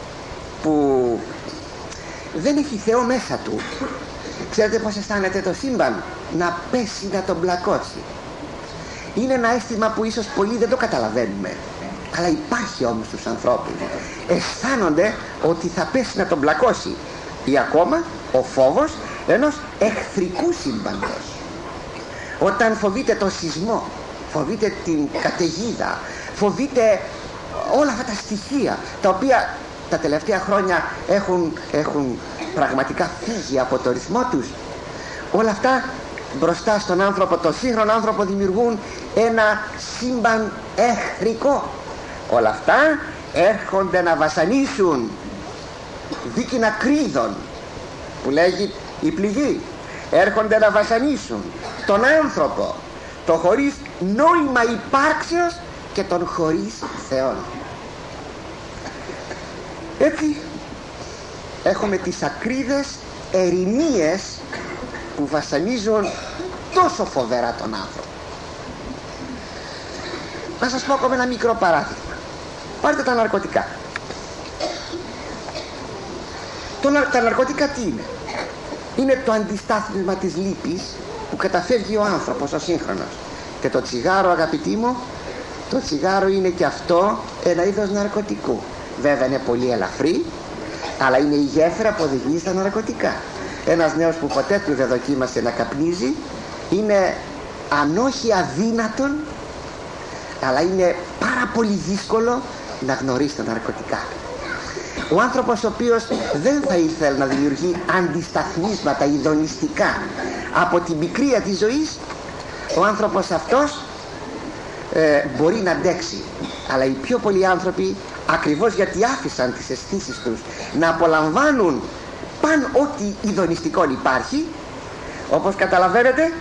[SPEAKER 1] που δεν έχει Θεό μέσα του, ξέρετε πως αισθάνεται το σύμπαν? Να πέσει, να τον πλακώσει. Είναι ένα αίσθημα που ίσως πολλοί δεν το καταλαβαίνουμε, αλλά υπάρχει όμως στους ανθρώπους. Αισθάνονται ότι θα πέσει να τον πλακώσει, ή ακόμα ο φόβος ενός εχθρικού σύμπαντος. Όταν φοβείται το σεισμό, φοβείται την καταιγίδα, φοβείται όλα αυτά τα στοιχεία τα οποία τα τελευταία χρόνια έχουν, έχουν πραγματικά φύγει από το ρυθμό τους, όλα αυτά μπροστά στον άνθρωπο, τον σύγχρονο άνθρωπο, δημιουργούν ένα σύμπαν εχθρικό. Όλα αυτά έρχονται να βασανίσουν, δίκαινα κρίδων που λέγει η πληγή, έρχονται να βασανίσουν τον άνθρωπο, το χωρίς νόημα υπάρξεως και τον χωρίς Θεόν. Έτσι έχουμε τις ακρίδες ερηνίες που βασανίζουν τόσο φοβερά τον άνθρωπο. Να σας πω ακόμα ένα μικρό παράδειγμα. Πάρτε τα ναρκωτικά. Το, τα ναρκωτικά τι είναι? Είναι το αντιστάθμισμα της λύπης που καταφεύγει ο άνθρωπος ο σύγχρονος. Και το τσιγάρο, αγαπητοί μου, το τσιγάρο είναι και αυτό ένα είδος ναρκωτικού. Βέβαια είναι πολύ ελαφρύ, αλλά είναι η γέφυρα που οδηγεί στα ναρκωτικά. Ένας νέος που ποτέ του δεν δοκίμασε να καπνίζει, είναι αν όχι αδύνατον, αλλά είναι πάρα πολύ δύσκολο να γνωρίσει τα ναρκωτικά. Ο άνθρωπος ο οποίος δεν θα ήθελε να δημιουργεί αντισταθμίσματα ειδονιστικά από την πικρία της ζωής, ο άνθρωπος αυτός ε, μπορεί να αντέξει. Αλλά οι πιο πολλοί άνθρωποι, ακριβώς γιατί άφησαν τις αισθήσεις τους να απολαμβάνουν παν ό,τι ειδονιστικό υπάρχει, όπως καταλαβαίνετε,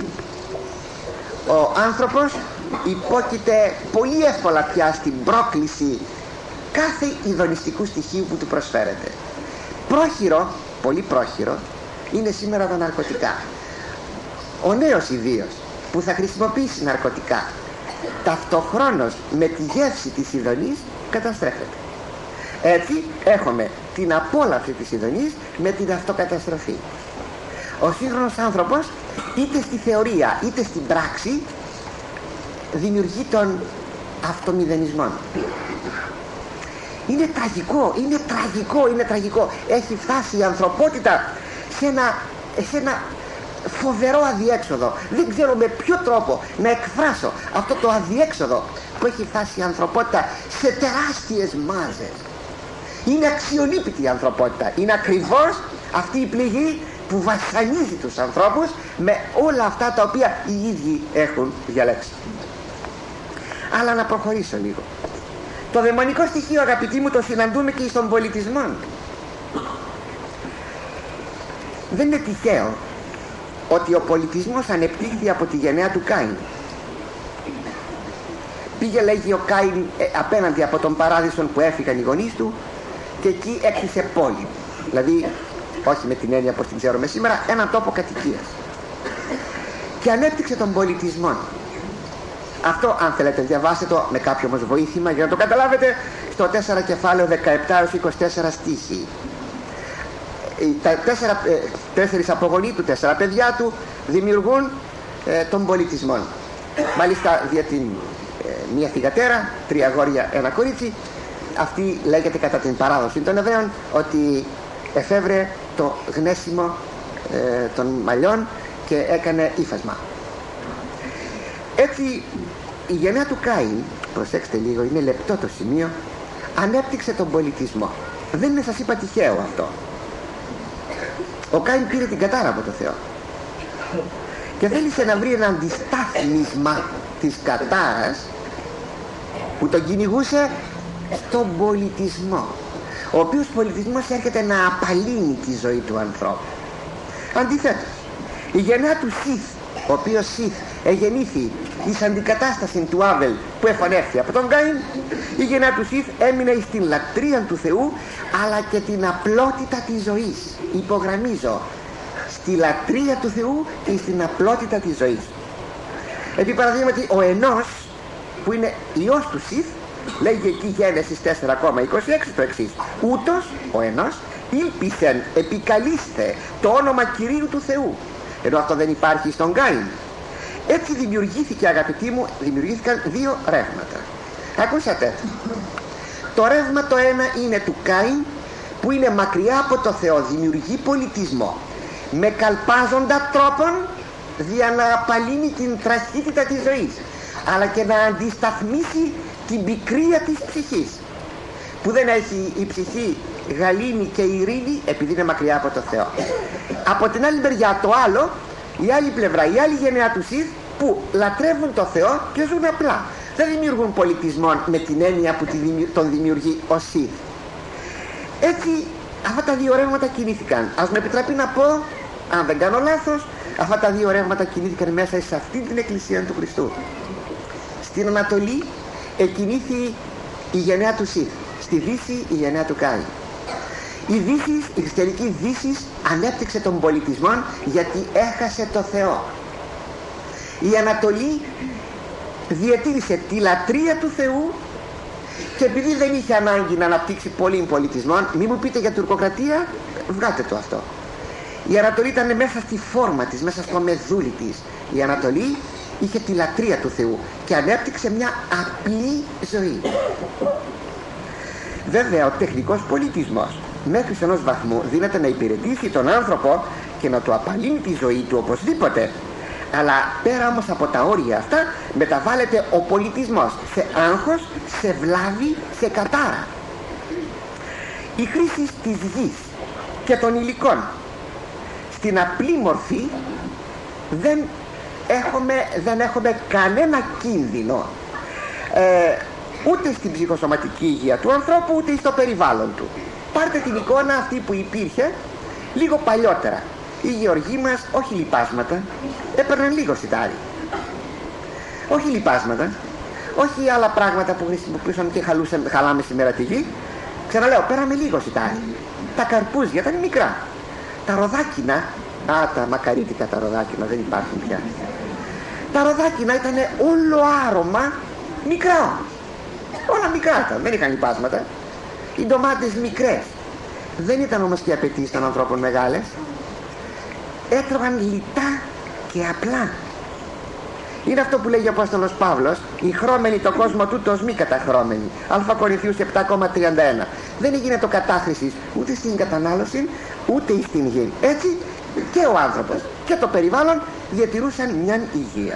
[SPEAKER 1] ο άνθρωπος υπόκειται πολύ εύκολα πια στην πρόκληση κάθε ειδονιστικού στοιχείου που του προσφέρεται. Πρόχειρο, πολύ πρόχειρο, είναι σήμερα τα ναρκωτικά. Ο νέος ιδίως που θα χρησιμοποιήσει ναρκωτικά, ταυτοχρόνως με τη γεύση της ειδονής καταστρέφεται. Έτσι έχουμε την απόλαυση της ειδονής με την αυτοκαταστροφή. Ο σύγχρονος άνθρωπος είτε στη θεωρία είτε στην πράξη δημιουργεί τον αυτομηδενισμό. Είναι τραγικό, είναι τραγικό, είναι τραγικό. Έχει φτάσει η ανθρωπότητα σε ένα, σε ένα φοβερό αδιέξοδο. Δεν ξέρω με ποιο τρόπο να εκφράσω αυτό το αδιέξοδο που έχει φτάσει η ανθρωπότητα σε τεράστιες μάζες. Είναι αξιολύπητη η ανθρωπότητα. Είναι ακριβώς αυτή η πληγή που βασανίζει τους ανθρώπους με όλα αυτά τα οποία οι ίδιοι έχουν διαλέξει. Αλλά να προχωρήσω λίγο. Το δαιμονικό στοιχείο, αγαπητοί μου, το συναντούμε και στον πολιτισμό. Δεν είναι τυχαίο ότι ο πολιτισμός ανεπτύχθη από τη γενναία του Κάιν. Πήγε, λέγει, ο Κάιν ε, απέναντι από τον παράδεισο που έφυγαν οι γονείς του και εκεί έκτισε πόλη. Δηλαδή, όχι με την έννοια πως την ξέρουμε σήμερα, έναν τόπο κατοικίας. Και ανέπτυξε τον πολιτισμό. Αυτό, αν θέλετε, διαβάστε το με κάποιο όμως βοήθημα για να το καταλάβετε, στο τέσσερα κεφάλαιο δεκαεπτά έως είκοσι τέσσερα στίχοι. Τα τέσσερα, ε, τέσσερις απογονοί του, τέσσερα παιδιά του δημιουργούν ε, τον πολιτισμό. Μάλιστα δια την ε, μία θυγατέρα, τρία αγόρια, ένα κορίτσι. Αυτή λέγεται κατά την παράδοση των Εβραίων ότι εφεύρε το γνέσιμο ε, των μαλλιών και έκανε ύφασμα. Έτσι η γενναία του Κάιν, προσέξτε λίγο, είναι λεπτό το σημείο, ανέπτυξε τον πολιτισμό. Δεν είναι, σας είπα, τυχαίο αυτό. Ο Κάιν πήρε την κατάρα από το Θεό και θέλησε να βρει ένα αντιστάθμισμα της κατάρας που τον κυνηγούσε στον πολιτισμό, ο οποίος πολιτισμός έρχεται να απαλύνει τη ζωή του ανθρώπου. Αντιθέτως, η γενναία του Σιθ, ο οποίος Σιθ εγεννήθη εις αντικατάσταση του Άβελ που εφανεύθη από τον Κάιν, η γενναία του Σιθ έμεινε στην λατρεία του Θεού αλλά και την απλότητα της ζωής. Υπογραμμίζω, στη λατρεία του Θεού και στην απλότητα της ζωής. Επί παραδείγματι, ο Ενός, που είναι ιός του Σιθ, λέγει εκεί Γένεσης τέσσερα είκοσι έξι το εξής: ούτως ο Ενός ήλπισεν επικαλείστε το όνομα Κυρίου του Θεού, ενώ αυτό δεν υπάρχει στον Κάιν. Έτσι δημιουργήθηκε, αγαπητοί μου, δημιουργήθηκαν δύο ρεύματα. Ακούσατε, το ρεύμα το ένα είναι του Κάιν, που είναι μακριά από το Θεό, δημιουργεί πολιτισμό με καλπάζοντα τρόπον για να απαλύνει την τραχύτητα της ζωής, αλλά και να αντισταθμίσει την πικρία της ψυχής, που δεν έχει η ψυχή γαλήνη και ειρήνη επειδή είναι μακριά από το Θεό. Από την άλλη μεριά το άλλο, η άλλη πλευρά, η άλλη γενναία του Σιθ, που λατρεύουν το Θεό και ζουν απλά. Δεν δημιουργούν πολιτισμό με την έννοια που τον δημιουργεί ο Σιθ. Έτσι αυτά τα δύο ρεύματα κινήθηκαν. Ας με επιτραπεί να πω, αν δεν κάνω λάθος, αυτά τα δύο ρεύματα κινήθηκαν μέσα σε αυτή την εκκλησία του Χριστού. Στην Ανατολή εκινήθη η γενναία του Σιθ, στη Δύση η γενναία του Κάιν. Η Δύση, η χριστιανική Δύση ανέπτυξε τον πολιτισμό γιατί έχασε το Θεό. Η Ανατολή διατήρησε τη λατρεία του Θεού και επειδή δεν είχε ανάγκη να αναπτύξει πολύ πολιτισμό, μη μου πείτε για τουρκοκρατία, βγάτε το αυτό. Η Ανατολή ήταν μέσα στη φόρμα της, μέσα στο μεδούλι της. Η Ανατολή είχε τη λατρεία του Θεού και ανέπτυξε μια απλή ζωή. Βέβαια, ο τεχνικός πολιτισμός μέχρι σε ενός βαθμού δύναται να υπηρετήσει τον άνθρωπο και να του απαλύνει τη ζωή του οπωσδήποτε, αλλά πέρα όμως από τα όρια αυτά μεταβάλλεται ο πολιτισμός σε άγχος, σε βλάβη, σε κατάρα. Η χρήση της γης και των υλικών στην απλή μορφή δεν έχουμε, δεν έχουμε κανένα κίνδυνο ε, ούτε στην ψυχοσωματική υγεία του ανθρώπου ούτε στο περιβάλλον του. Πάρτε την εικόνα αυτή που υπήρχε λίγο παλιότερα. Οι γεωργοί μας, όχι λιπάσματα, έπαιρναν λίγο σιτάρι. Όχι λιπάσματα, όχι άλλα πράγματα που χρησιμοποιούσαν και χαλούσαν, χαλάμε σήμερα τη γη. Ξαναλέω, πέραμε λίγο σιτάρι. Τα καρπούζια ήταν μικρά. Τα ροδάκινα, α, τα μακαρίτικα τα ροδάκινα δεν υπάρχουν πια. Τα ροδάκινα ήταν όλο άρωμα μικρά. Όλα μικρά ήταν, δεν είχαν λιπάσματα. Οι ντομάτες μικρές. Δεν ήταν όμως και οι απαιτήσεις των ανθρώπων μεγάλες. Έτρωγαν λιτά και απλά. Είναι αυτό που λέγει ο Απόστολος Παύλος: οι χρώμενοι το κόσμο τούτος μη καταχρώμενοι. Α Κορινθίους επτά τριάντα ένα. Δεν έγινε το κατάχρησης ούτε στην κατανάλωση ούτε στην γη. Έτσι και ο άνθρωπος και το περιβάλλον διατηρούσαν μια υγεία.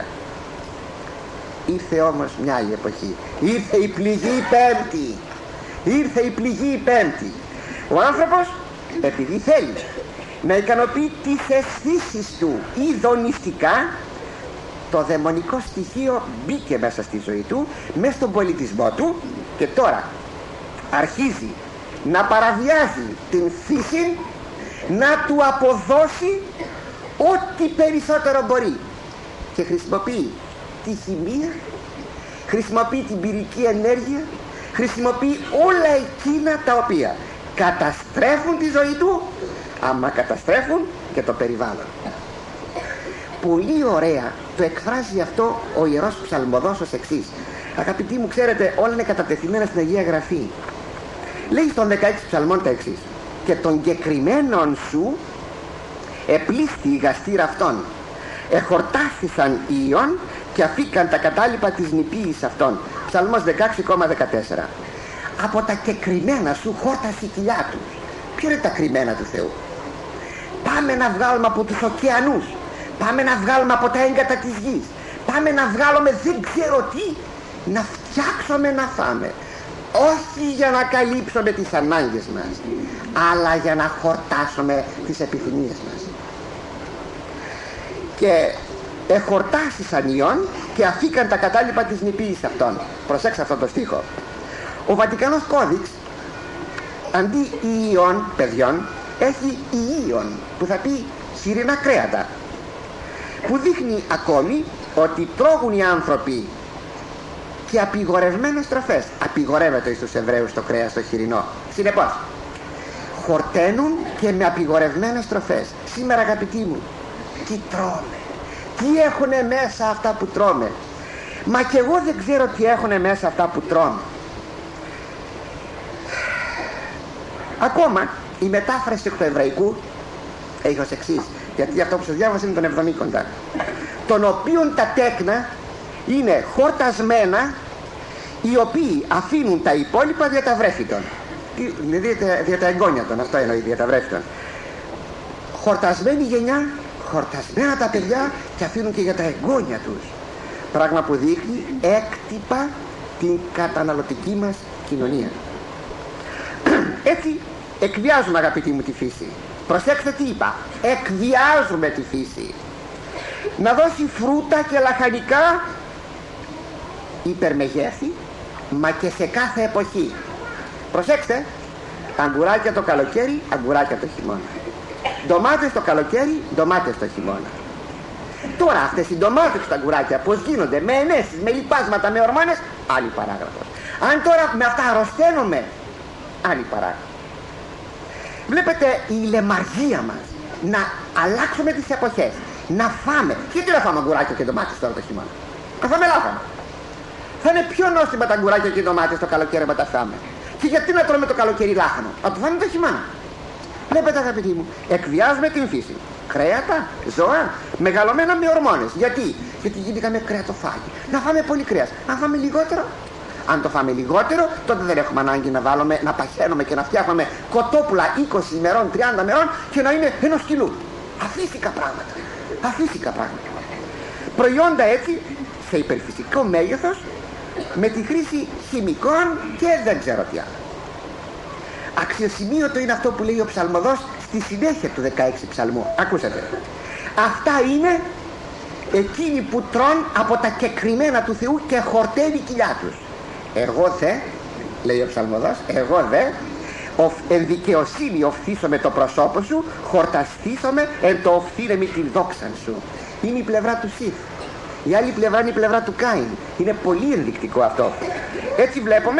[SPEAKER 1] Ήρθε όμως μια άλλη εποχή. Ήρθε η πληγή πέμπτη. Ήρθε η πληγή πέμπτη. Ο άνθρωπος, επειδή θέλει να ικανοποιεί τις αισθήσεις του ειδονιστικά, το δαιμονικό στοιχείο μπήκε μέσα στη ζωή του, μέσα στον πολιτισμό του, και τώρα αρχίζει να παραβιάζει την φύση να του αποδώσει ό,τι περισσότερο μπορεί, και χρησιμοποιεί τη χημεία, χρησιμοποιεί την πυρική ενέργεια, χρησιμοποιεί όλα εκείνα τα οποία καταστρέφουν τη ζωή του, άμα καταστρέφουν και το περιβάλλον. Πολύ ωραία το εκφράζει αυτό ο Ιερός Ψαλμοδός ως εξής. Αγαπητοί μου, ξέρετε, όλα είναι κατατεθειμένα στην Αγία Γραφή. Λέει στον δεκαέξι ψαλμών τα εξής: και των κεκριμένων σου επλήστη η γαστήρα αυτών, εχορτάστησαν οι ιών και αφήκαν τα κατάλοιπα της νηπίης αυτών. Ψαλμός δεκαέξι δεκατέσσερα. Από τα κεκριμένα σου χόρτασε η κοιλιά τους. Ποιο είναι τα κρυμμένα του Θεού? Πάμε να βγάλουμε από τους ωκεανούς, πάμε να βγάλουμε από τα έγκατα της γης, πάμε να βγάλουμε δεν ξέρω τι, να φτιάξουμε να φάμε. Όχι για να καλύψουμε τις ανάγκες μας, αλλά για να χορτάσουμε τις επιθυμίες μας. Και εχορτάσισαν ιών και αφήκαν τα κατάλοιπα της νηπίης αυτών. Προσέξτε αυτό το στίχο. Ο Βατικανός Κώδικς αντί ιών παιδιών έχει ιείων, που θα πει χοιρινά κρέατα, που δείχνει ακόμη ότι τρώγουν οι άνθρωποι και απειγορευμένες τροφές. Απειγορεύεται στους Εβραίους το κρέας το χοιρινό. Συνεπώς χορταίνουν και με απειγορευμένες τροφές. Σήμερα, αγαπητοί μου, τι τρώμε, τι έχουνε μέσα αυτά που τρώμε? Μα και εγώ δεν ξέρω τι έχουνε μέσα αυτά που τρώμε. Ακόμα η μετάφραση του εβραϊκού έχει ως εξής, γιατί αυτό που σας διάβασα είναι τον εβδομήκοντα, των οποίων τα τέκνα είναι χορτασμένα, οι οποίοι αφήνουν τα υπόλοιπα δια τα βρέφητον. Δηλαδή δια τα εγγόνια των, αυτό εννοεί, δια τα βρέφητον. Χορτασμένη γενιά, χορτασμένα τα παιδιά, και αφήνουν και για τα εγγόνια τους. Πράγμα που δείχνει έκτυπα την καταναλωτική μας κοινωνία. Έτσι εκβιάζουμε, αγαπητοί μου, τη φύση. Προσέξτε τι είπα, εκβιάζουμε τη φύση. Να δώσει φρούτα και λαχανικά υπερμεγέθη, μα και σε κάθε εποχή. Προσέξτε, αγκουράκια το καλοκαίρι, αγκουράκια το χειμώνα. Ντομάτες το καλοκαίρι, ντομάτες το χειμώνα. Τώρα αυτές οι ντομάτες και τα αγκουράκια πως γίνονται? Με ενέσεις, με λιπάσματα, με ορμόνες, άλλη παράγραφος. Αν τώρα με αυτά αρρωσταίνουμε, άλλη παράγραφος. Βλέπετε η λεμαργία μας να αλλάξουμε τις εποχές, να φάμε. Γιατί να φάμε αγκουράκια και ντομάτες τώρα το χειμώνα? Να φάμε λάχανο. Θα είναι πιο νόστιμα τα αγκουράκια και οι ντομάτες το καλοκαίρι με τα φάμε. Και γιατί να τρώμε το καλοκαίρι λάχανο? Να το φάμε το χειμώνα. Βλέπετε, αγαπητοί μου, εκβιάζουμε την φύση. Κρέατα, ζώα, μεγαλωμένα με ορμόνες. Γιατί? Γιατί γίνηκαμε κρεατοφάγοι. Να φάμε πολύ κρέας. Αν φάμε λιγότερο, αν το φάμε λιγότερο, τότε δεν έχουμε ανάγκη να βάλουμε, να παχαίνουμε και να φτιάχνουμε κοτόπουλα είκοσι ημερών, τριάντα ημερών και να είναι ενός κιλού. Αφύσικα πράγματα. Αφύσικα πράγματα. Προϊόντα έτσι σε υπερφυσικό μέγεθος, με τη χρήση χημικών και δεν ξέρω τι άλλο. Αξιοσημείωτο είναι αυτό που λέει ο ψαλμοδός στη συνέχεια του δεκαέξι ψαλμού. Ακούσατε. Αυτά είναι εκείνοι που τρών από τα κεκριμένα του Θεού και χορταίνει η κοιλιά τους. Εγώ δε, λέει ο ψαλμοδός, εγώ δε εν δικαιοσύνη οφθήσω το προσώπο σου, χορταστήσω εν το οφθήνε με τη δόξαν σου. Είναι η πλευρά του Σιφ. Η άλλη πλευρά είναι η πλευρά του Κάιν. Είναι πολύ ενδεικτικό αυτό. Έτσι βλέπουμε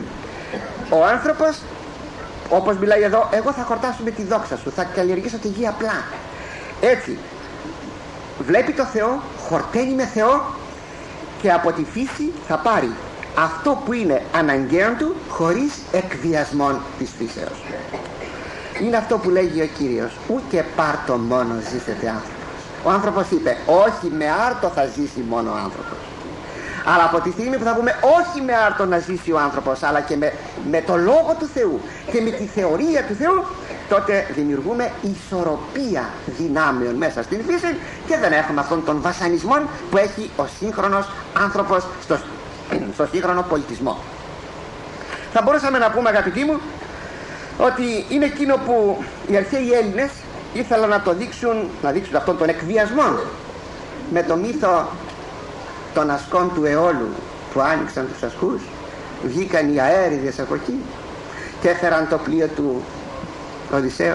[SPEAKER 1] ο άνθρωπος, όπως μιλάει εδώ, εγώ θα χορτάσω με τη δόξα σου, θα καλλιεργήσω τη γη απλά. Έτσι βλέπει το Θεό, χορταίνει με Θεό και από τη φύση θα πάρει αυτό που είναι αναγκαίο του χωρίς εκβιασμόν της φύσεως. Είναι αυτό που λέγει ο Κύριος, ούτε πάρτο μόνο ζήσετε άνθρωπος. Ο άνθρωπος είπε, όχι με άρτο θα ζήσει μόνο ο άνθρωπος. Αλλά από τη στιγμή που θα πούμε όχι με άρτο να ζήσει ο άνθρωπος, αλλά και με, με το Λόγο του Θεού και με τη θεωρία του Θεού, τότε δημιουργούμε ισορροπία δυνάμεων μέσα στην φύση και δεν έχουμε αυτόν τον βασανισμό που έχει ο σύγχρονος άνθρωπος στο, στο σύγχρονο πολιτισμό. Θα μπορούσαμε να πούμε, αγαπητοί μου, ότι είναι εκείνο που οι αρχαίοι Έλληνες ήθελαν να το δείξουν, να δείξουν αυτόν τον εκβιασμό με το μύθο των ασκών του Αιώλου που άνοιξαν τους ασκούς, βγήκαν οι αέριδες από εκεί και έφεραν το πλοίο του Οδυσσέως.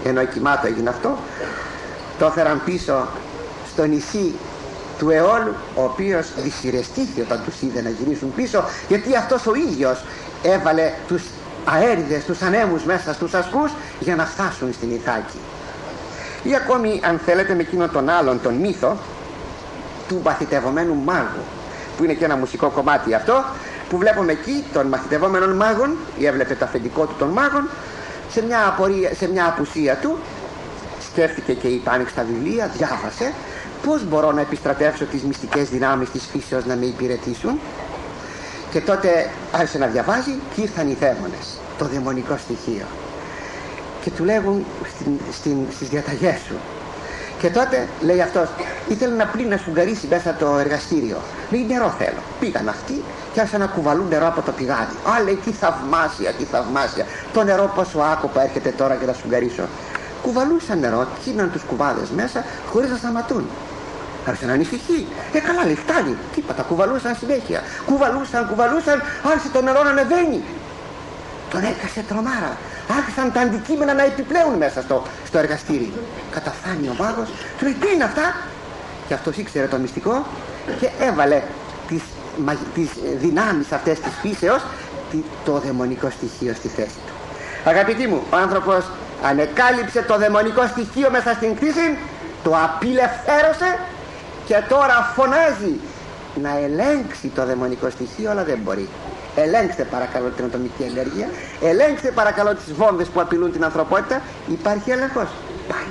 [SPEAKER 1] ενώ εκοιμάτω έγινε αυτό, το έφεραν πίσω στο νησί του Αιώλου, ο οποίος δυσυρεστήθη όταν τους είδε να γυρίσουν πίσω, γιατί αυτός ο ίδιος έβαλε τους αέριδες, τους ανέμους μέσα στους ασκούς για να φτάσουν στην Ιθάκη. Ή ακόμη, αν θέλετε, με εκείνον τον άλλον τον μύθο του μαθητευομένου μάγου, που είναι και ένα μουσικό κομμάτι αυτό, που βλέπουμε εκεί τον μαθητευόμενον μάγων, ή έβλεπε το αφεντικό του των μάγων, σε μια, απορία, σε μια απουσία του σκέφτηκε και είπε, άνοιξε τα βιβλία, διάβασε πώς μπορώ να επιστρατεύσω τις μυστικές δυνάμεις της φύσεως να με υπηρετήσουν. Και τότε άρχισε να διαβάζει και ήρθαν οι δαίμονες, το δαιμονικό στοιχείο, και του λέγουν στην, στην, στις διαταγές σου. Και τότε λέει αυτός, ήθελε να πλύνει, να σφουγγαρίσει μέσα το εργαστήριο. Λέει, νερό θέλω. Πήγαν αυτοί και άρχισαν να κουβαλούν νερό από το πηγάδι. Α, λέει, τι θαυμάσια, τι θαυμάσια. Το νερό πόσο άκοπα έρχεται τώρα και να σφουγγαρίσω. Κουβαλούσαν νερό, κίναν τους κουβάδες μέσα χωρίς να σταματούν. Άρχισε να ανησυχεί. Ε, καλά, λέει, φτάνει. Τίποτα, κουβαλούσαν συνέχεια. Κουβαλούσαν, κουβαλούσαν, άρχισε το νερό να ανεβαίνει. Τον έκασε τρομάρα. Άρχισαν τα αντικείμενα να επιπλέουν μέσα στο, στο εργαστήρι. Καταφθάνει ο μάγος, του λέει, τι είναι αυτά? Και αυτός ήξερε το μυστικό και έβαλε τις, τις δυνάμεις αυτές της φύσεως, το δαιμονικό στοιχείο στη θέση του. Αγαπητοί μου, ο άνθρωπος ανεκάλυψε το δαιμονικό στοιχείο μέσα στην κτήση, το απελευθέρωσε και τώρα φωνάζει να ελέγξει το δαιμονικό στοιχείο, αλλά δεν μπορεί. Ελέγξτε παρακαλώ την ατομική ενέργεια, ελέγξτε παρακαλώ τις βόμβες που απειλούν την ανθρωπότητα. Υπάρχει έλεγχος? Πάει.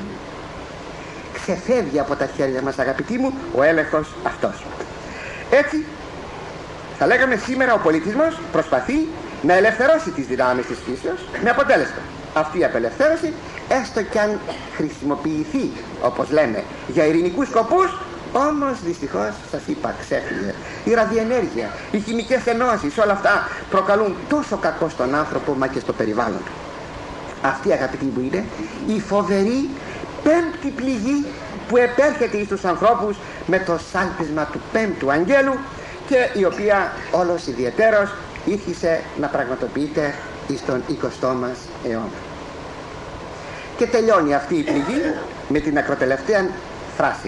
[SPEAKER 1] Ξεφεύγει από τα χέρια μας, αγαπητοί μου, ο έλεγχος αυτός. Έτσι θα λέγαμε σήμερα ο πολιτισμός προσπαθεί να ελευθερώσει τις δυνάμεις της φύσεως, με αποτέλεσμα αυτή η απελευθέρωση, έστω κι αν χρησιμοποιηθεί, όπως λέμε, για ειρηνικούς σκοπούς, όμως δυστυχώς σας είπα, ξέφυγε. Η ραδιενέργεια, οι χημικές ενώσεις, όλα αυτά προκαλούν τόσο κακό στον άνθρωπο μα και στο περιβάλλον του. Αυτή, αγαπητοί μου, είναι η φοβερή πέμπτη πληγή που επέρχεται στους ανθρώπους με το σάλπισμα του πέμπτου αγγέλου και η οποία όλος ιδιαιτέρως ήρχισε να πραγματοποιείται στον εικοστό μας αιώνα. Και τελειώνει αυτή η πληγή με την ακροτελευταία φράση.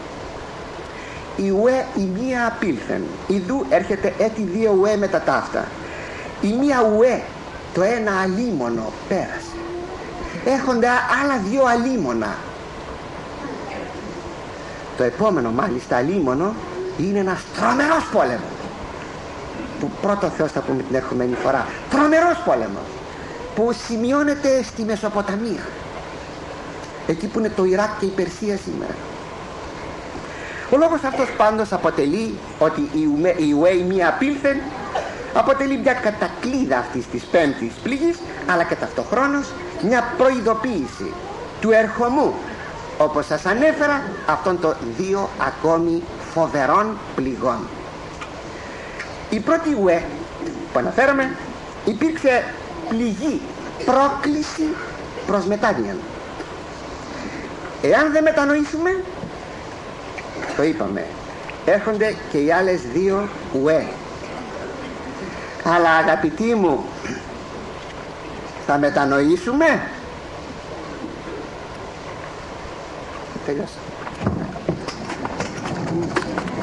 [SPEAKER 1] Η ουέ η μία απήλθεν, ιδού έρχεται έτη δύο ουέ με τα ταύτα. Η μία ουέ, το ένα αλίμονο πέρασε. Έχονται άλλα δύο αλίμονα. Το επόμενο μάλιστα αλίμονο είναι ένας τρομερός πόλεμος, που πρώτο Θεός θα πούμε την ερχομένη φορά. Τρομερός πόλεμος που σημειώνεται στη Μεσοποταμία, εκεί που είναι το Ιράκ και η Περσία σήμερα. Ο λόγος αυτός πάντως αποτελεί ότι η ουέ η μία απήλθεν αποτελεί μια κατακλείδα αυτής της πέμπτης πληγής, αλλά και ταυτοχρόνως μια προειδοποίηση του ερχομού, όπως σας ανέφερα, αυτών των δύο ακόμη φοβερών πληγών. Η πρώτη ουέ που αναφέραμε υπήρξε πληγή, πρόκληση προς μετάνοια. Εάν δεν μετανοήσουμε, το είπαμε, έρχονται και οι άλλες δύο ουέ. Αλλά αγαπητοί μου, θα μετανοήσουμε? Τελειώσα.